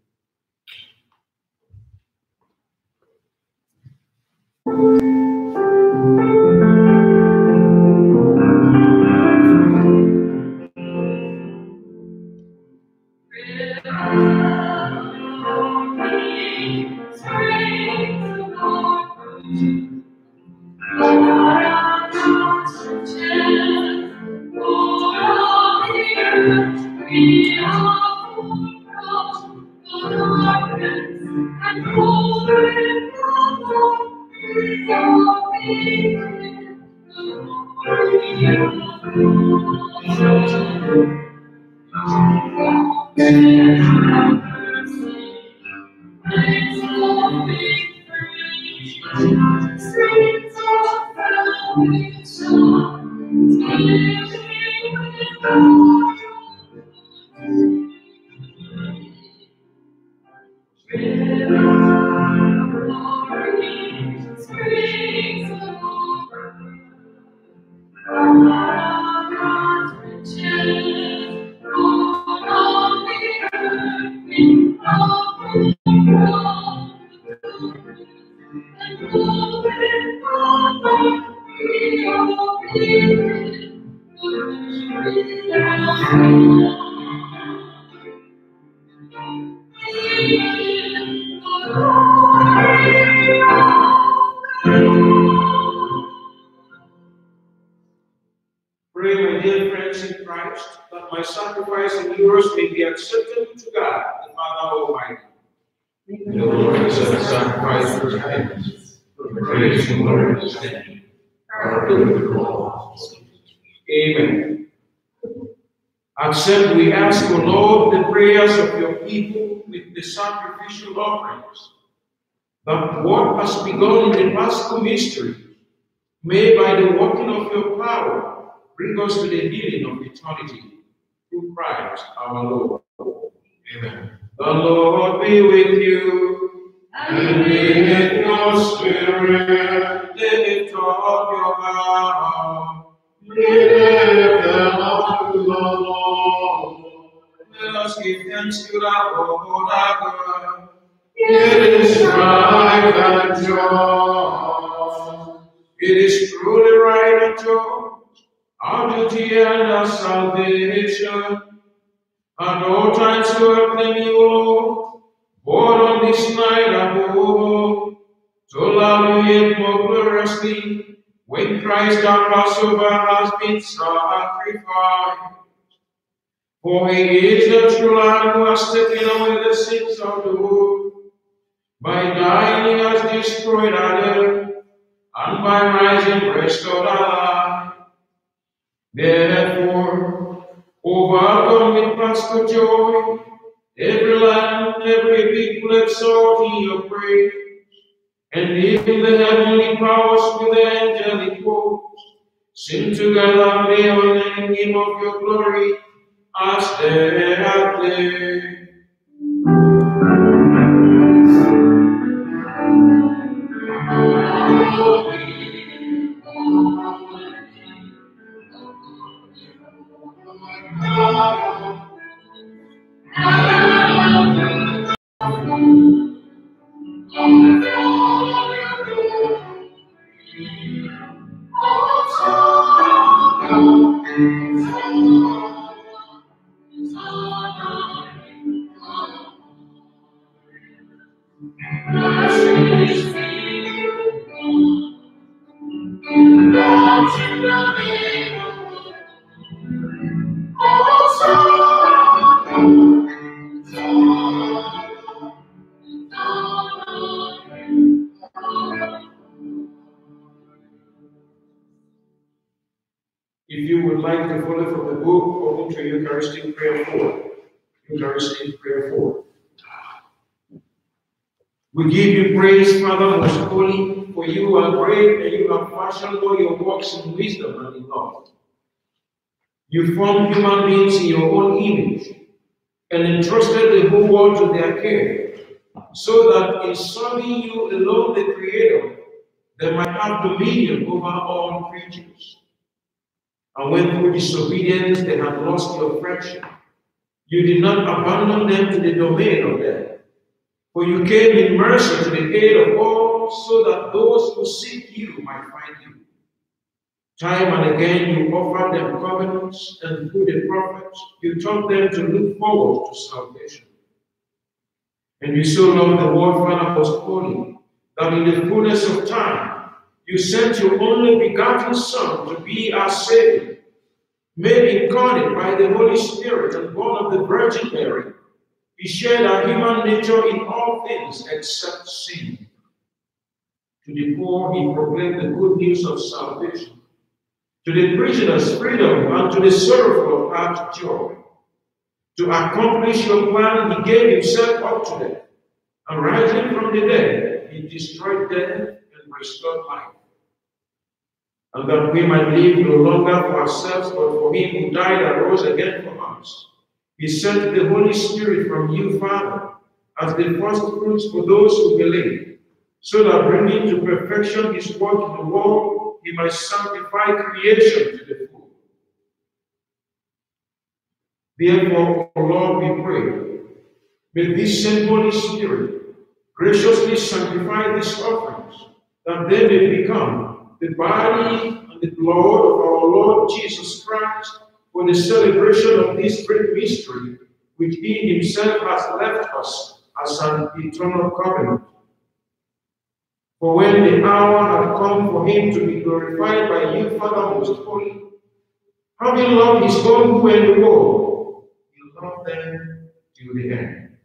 Pray, my dear friends in Christ, that my sacrifice and yours may be acceptable to God, the Father Almighty. May the Lord accept the sacrifice for repentance, for the praise and glory of his name, our good and for all. Amen. Accept, we ask, O Lord, the prayers of your people with the sacrificial offerings, that what has begun in the Paschal mystery may, by the working of your power, bring us to the healing of eternity, through Christ our Lord. Amen. The Lord be with you, And with your spirit, lift up your heart. lift them up to the Lord. Let us give thanks to our Lord our God. It is right and just. It is truly right and just, our duty and our salvation, at all times to help them you, Lord, on this night above, to love you yet more gloriously, when Christ our Passover has been sacrificed. For he is the true Lamb who has taken away the sins of the world. By dying he has destroyed our death, and by rising restored our life. Therefore, overcome with paschal joy, every land, every people exalt in your praise, and even the heavenly powers with the angelic hosts sing together the holy name of your glory as they have played. If you would like to follow from the book, open to Eucharistic Prayer 4. Eucharistic Prayer 4. We give you praise, Father most holy, for you are great and you have fashioned all your works in wisdom and in love. You formed human beings in your own image and entrusted the whole world to their care, so that in serving you alone, the Creator, they might have dominion over all creatures. And when through disobedience they had lost your friendship, you did not abandon them to the domain of death. For you came in mercy to the aid of all, so that those who seek you might find you. Time and again you offered them covenants, and through the prophets you taught them to look forward to salvation. And you so loved the world, Father, was holy, that in the fullness of time you sent your only begotten Son to be our Savior, made incarnate by the Holy Spirit and born of the Virgin Mary. He shared our human nature in all things except sin. To the poor he proclaimed the good news of salvation. To the prisoners freedom, and to the sorrowful of heart joy. To accomplish your plan, he gave himself up to death, and rising from the dead, he destroyed death and restored life. And that we might live no longer for ourselves, but for him who died and rose again for us. He sent the Holy Spirit from you, Father, as the first fruits for those who believe, so that bringing to perfection his work in the world, he might sanctify creation to the full. Therefore, O Lord, we pray, may this same Holy Spirit graciously sanctify these offerings, that they may become the body and the blood of our Lord Jesus Christ, for the celebration of this great mystery, which he himself has left us as an eternal covenant. For when the hour had come for him to be glorified by you, Father most holy, having loved his own who were in the world, he loved them till the end.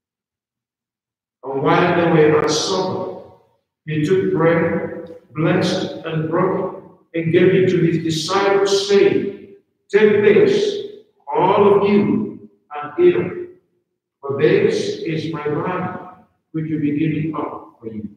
And while they were at supper, he took bread, blessed and broke it, and gave it to his disciples, saying, "Take this, all of you, and eat of it, for this is my body, which will be given up for you."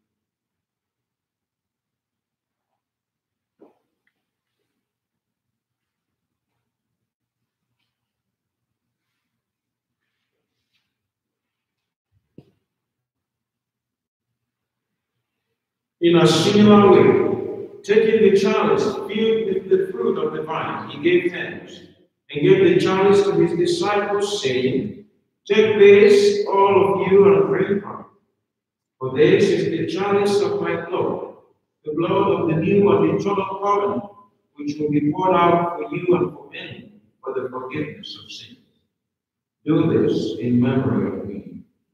In a similar way, taking the chalice filled with the fruit of the vine, he gave thanks, and gave the chalice to his disciples, saying, "Take this, all of you, and drink from it. For this is the chalice of my blood, the blood of the new and eternal covenant, which will be poured out for you and for many for the forgiveness of sins. Do this in memory of me."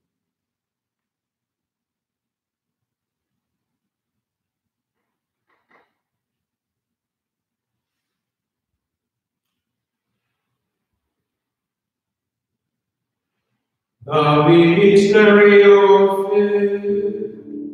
The mystery of faith.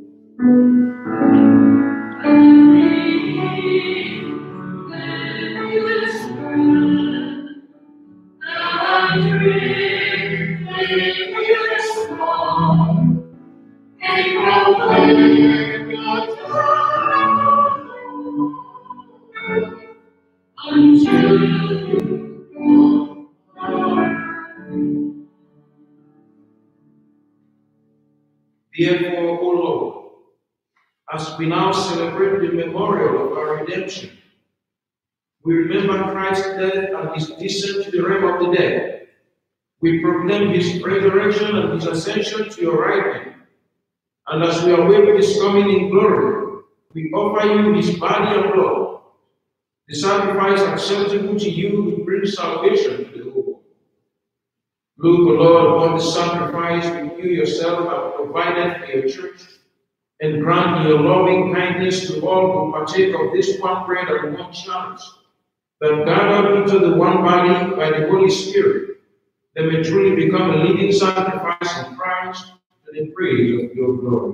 Therefore, O Lord, as we now celebrate the memorial of our redemption, we remember Christ's death and his descent to the realm of the dead. We proclaim his resurrection and his ascension to your right hand. And as we await his coming in glory, we offer you his body and blood, the sacrifice acceptable to you who brings salvation to the whole world. Look, O Lord, upon the sacrifice which you yourself have provided for your church, and grant your loving kindness to all who partake of this one bread and one chalice, that gathered into the one body by the Holy Spirit, they may truly become a living sacrifice in Christ to the praise of your glory.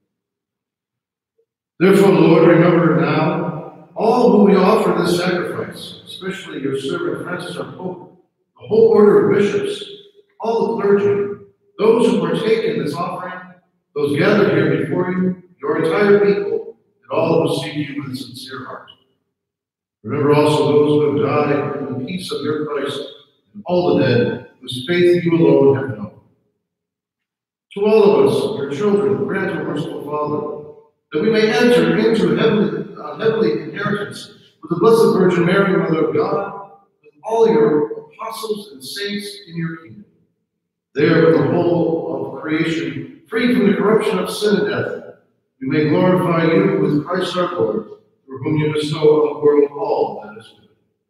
Therefore, Lord, remember now all who we offer this sacrifice, especially your servant Francis our Pope, the whole order of bishops, all the clergy, those who partake in this offering, those gathered here before you, your entire people, and all who seek you with a sincere heart. Remember also those who have died in the peace of your Christ, and all the dead, whose faith you alone have known. To all of us, your children, grant, O merciful Father, that we may enter into heavenly inheritance with the Blessed Virgin Mary, Mother of God, with all your apostles and saints in your kingdom. There, with the whole of creation, free from the corruption of sin and death, we may glorify you with Christ our Lord, through whom you bestow on the world all that is good.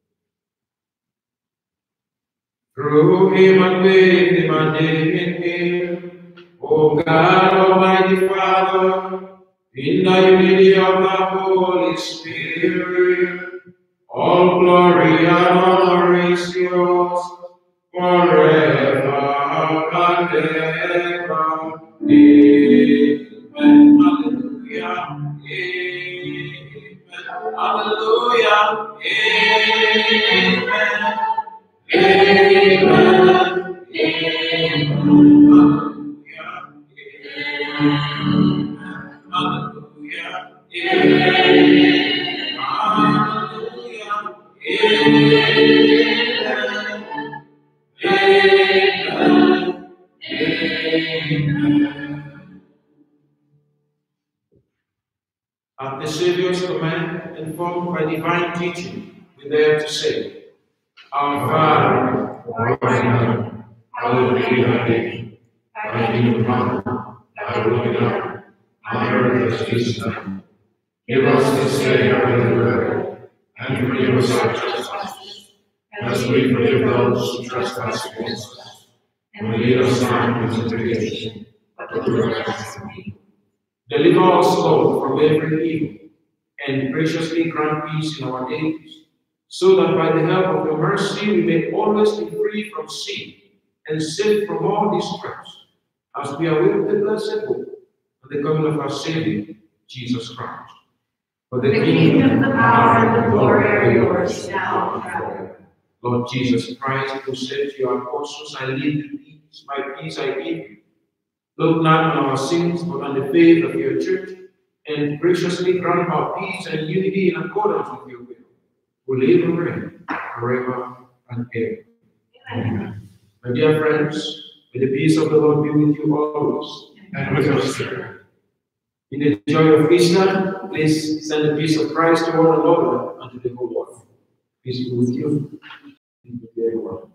Through him and with him and in him, O God, Almighty Father, in the unity of the Holy Spirit, all glory and honor is yours forever and ever. Amen. Hallelujah. Amen. Hallelujah. Amen. Amen. Hallelujah. Hallelujah. Hallelujah. At the Savior's command, informed by divine teaching, we dare to say, Our Father, who art in heaven, hallowed be thy name. Thy kingdom come, thy will be done, on earth as it is in heaven. Give us this day our daily bread, and forgive us our trespasses, as we forgive those who trespass against us. And lead us not into temptation, but deliver us from evil. Deliver us, Lord, from every evil, and graciously grant peace in our days, so that by the help of your mercy we may always be free from sin and safe from all distress, as we await the blessed hope and the coming of our Savior, Jesus Christ. For the kingdom, the power, and the glory are yours now and forever. Lord Jesus Christ, who said to your apostles, I leave you peace, my peace I give you. Look not on our sins, but on the faith of your church, and graciously grant our peace and unity in accordance with your will, who live and reign forever and ever. Amen. My dear friends, may the peace of the Lord be with you always, and with your spirit. In the joy of Easter, please send the peace of Christ to one another and to the whole world. Peace be with you. Peace be with everyone.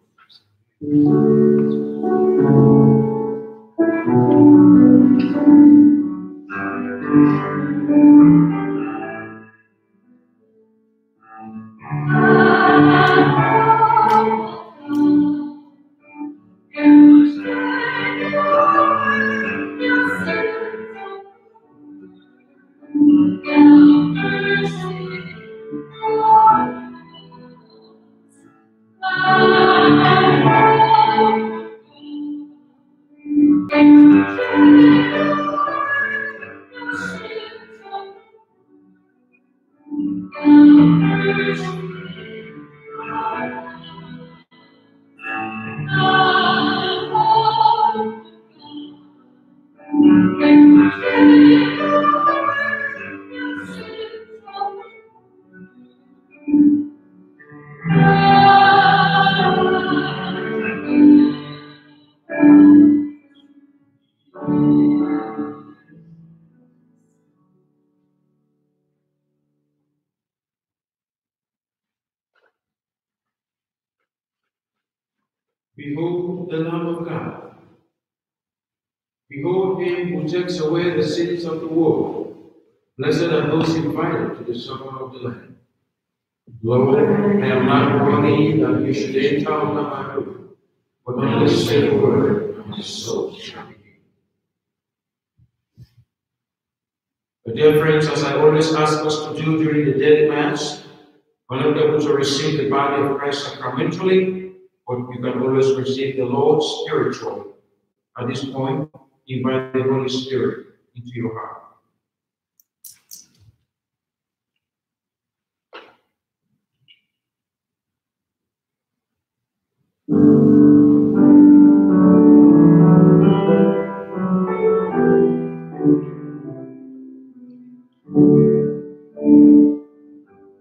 Behold the Lamb of God. Behold him who takes away the sins of the world. Blessed are those invited to the supper of the Lamb. Lord, I am not worthy that you should enter under my roof, but only say a word, and my soul shall be healed. But dear friends, as I always ask us to do during the daily Mass, we're not able to receive the body of Christ sacramentally, but you can always receive the Lord spiritually. At this point, invite the Holy Spirit into your heart.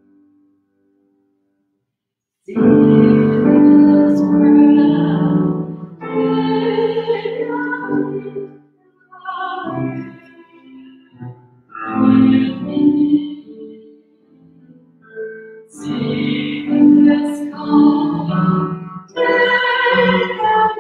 This brown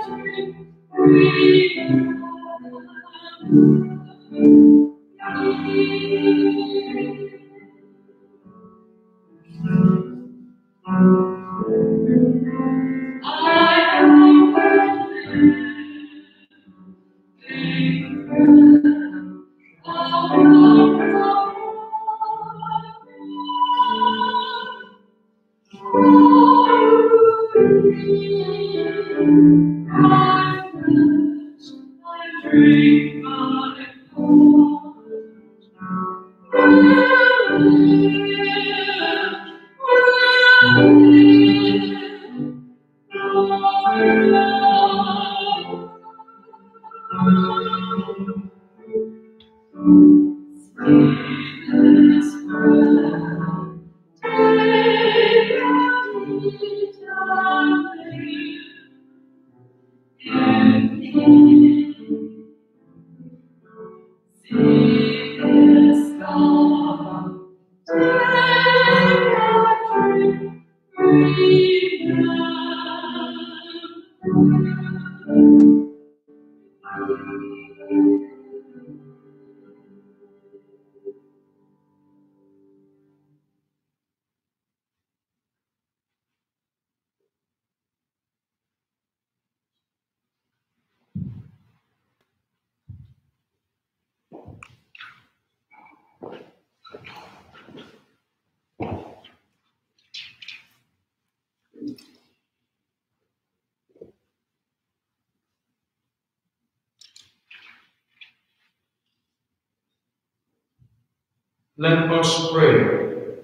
Let us pray.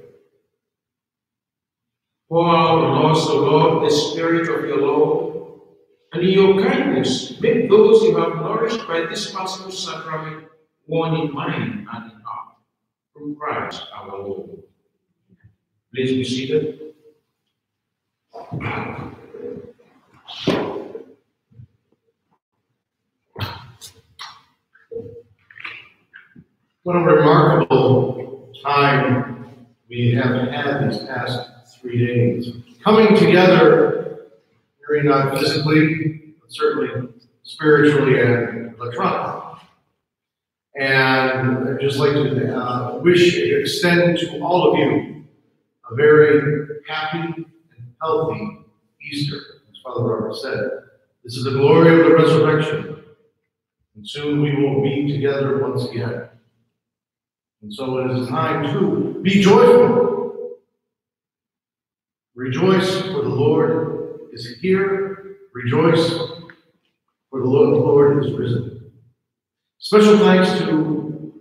Pour out on us, O Lord, the Spirit of your Lord, and in your kindness make those you have nourished by this Paschal sacrament one in mind and in heart. Through Christ our Lord. Please be seated. What a remarkable time we have had these past 3 days. Coming together, maybe not physically, but certainly spiritually and electronically. And I'd just like to extend to all of you a very happy and healthy Easter, as Father Robert said. This is the glory of the resurrection. And soon we will be together once again. And so it is time to be joyful. Rejoice, for the Lord is here. Rejoice, for the Lord is risen. Special thanks to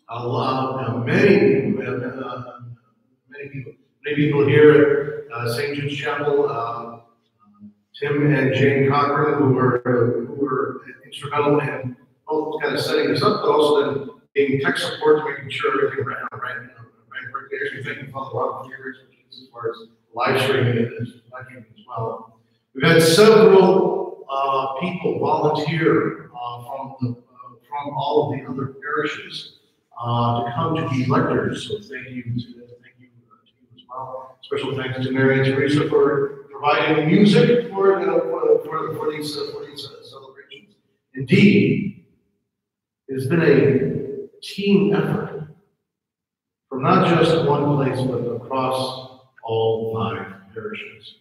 many people here at St. Jude's Chapel. Tim and Jane Cochran, who were instrumental in both kind of setting this up, but also then being tech support, making sure everything ran right. Actually, thank you, Father Rob, for your expertise as far as live streaming as well. We've had several people volunteer from all of the other parishes to come to be lectors. So thank you to you as well. Special thanks to Mary and Teresa for providing music for these celebrations. Indeed, it has been a team effort from not just one place, but across all 5 parishes.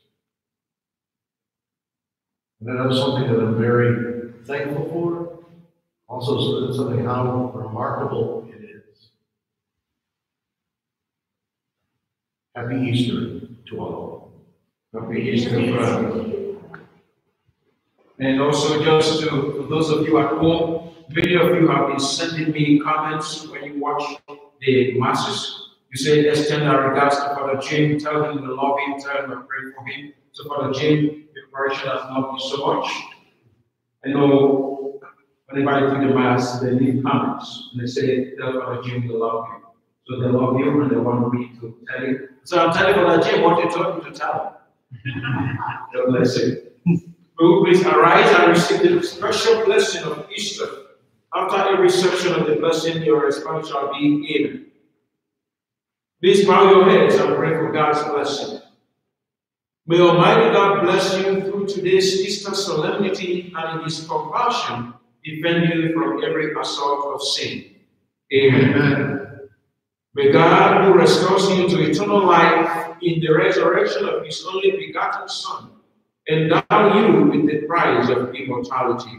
And that was something that I'm very thankful for. Also, something how remarkable it is. Happy Easter to all. Happy Easter, brother. And also, just to those of you at home, many of you have been sending me comments when you watch the masses. You say, extend our regards to Father Jim, tell him we love him, tell him we pray for him. So, Father Jim, the parish has loved you so much. I know whenever I do the Mass, they leave comments and they say, tell Father Jim we love you. So they love you and they want me to tell you. So I'm telling Father Jim what you told me to tell him. God bless you. Please arise and receive the special blessing of Easter. After every reception of the blessing, your response shall be Amen. Please bow your heads and pray for God's blessing. May Almighty God bless you through today's Easter solemnity and in His compassion defend you from every assault of sin. Amen. May God, who restores you to eternal life in the resurrection of His only begotten Son, endow you with the prize of immortality.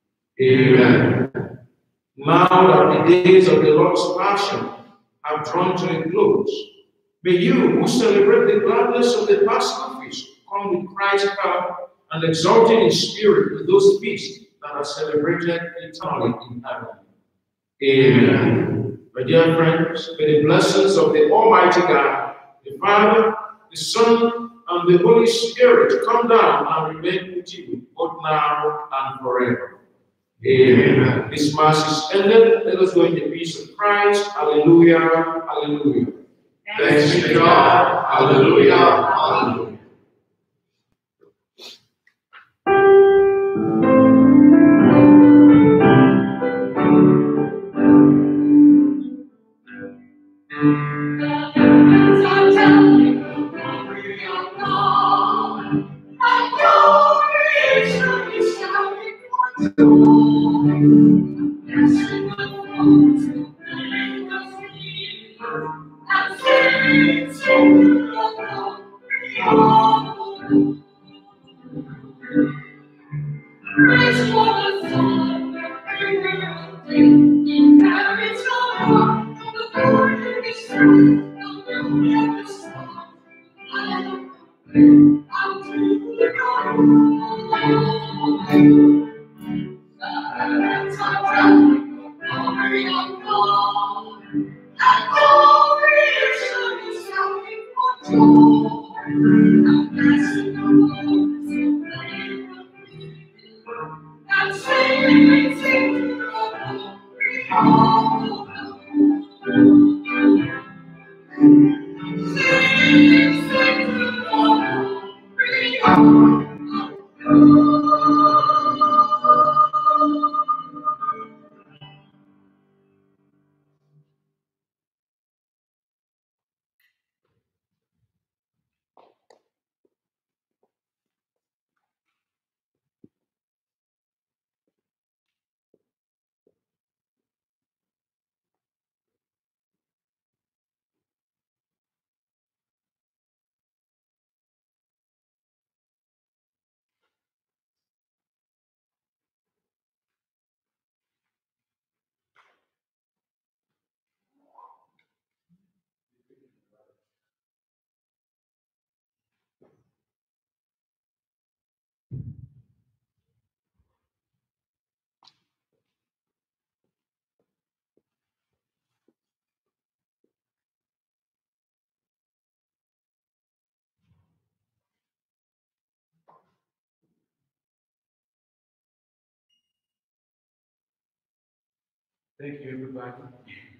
Amen. Now that the days of the Lord's passion have drawn to a close, may you, who celebrate the gladness of the Paschal feast, come with Christ's help and exalted in spirit to those feasts that are celebrated eternally in heaven. Amen. My dear friends, may the blessings of the Almighty God, the Father, the Son, and the Holy Spirit come down and remain with you both now and forever. Amen. This Mass is ended. Let us go in the peace of Christ. Hallelujah. Hallelujah. Thanks be to God. Hallelujah. Hallelujah. Thank you, everybody.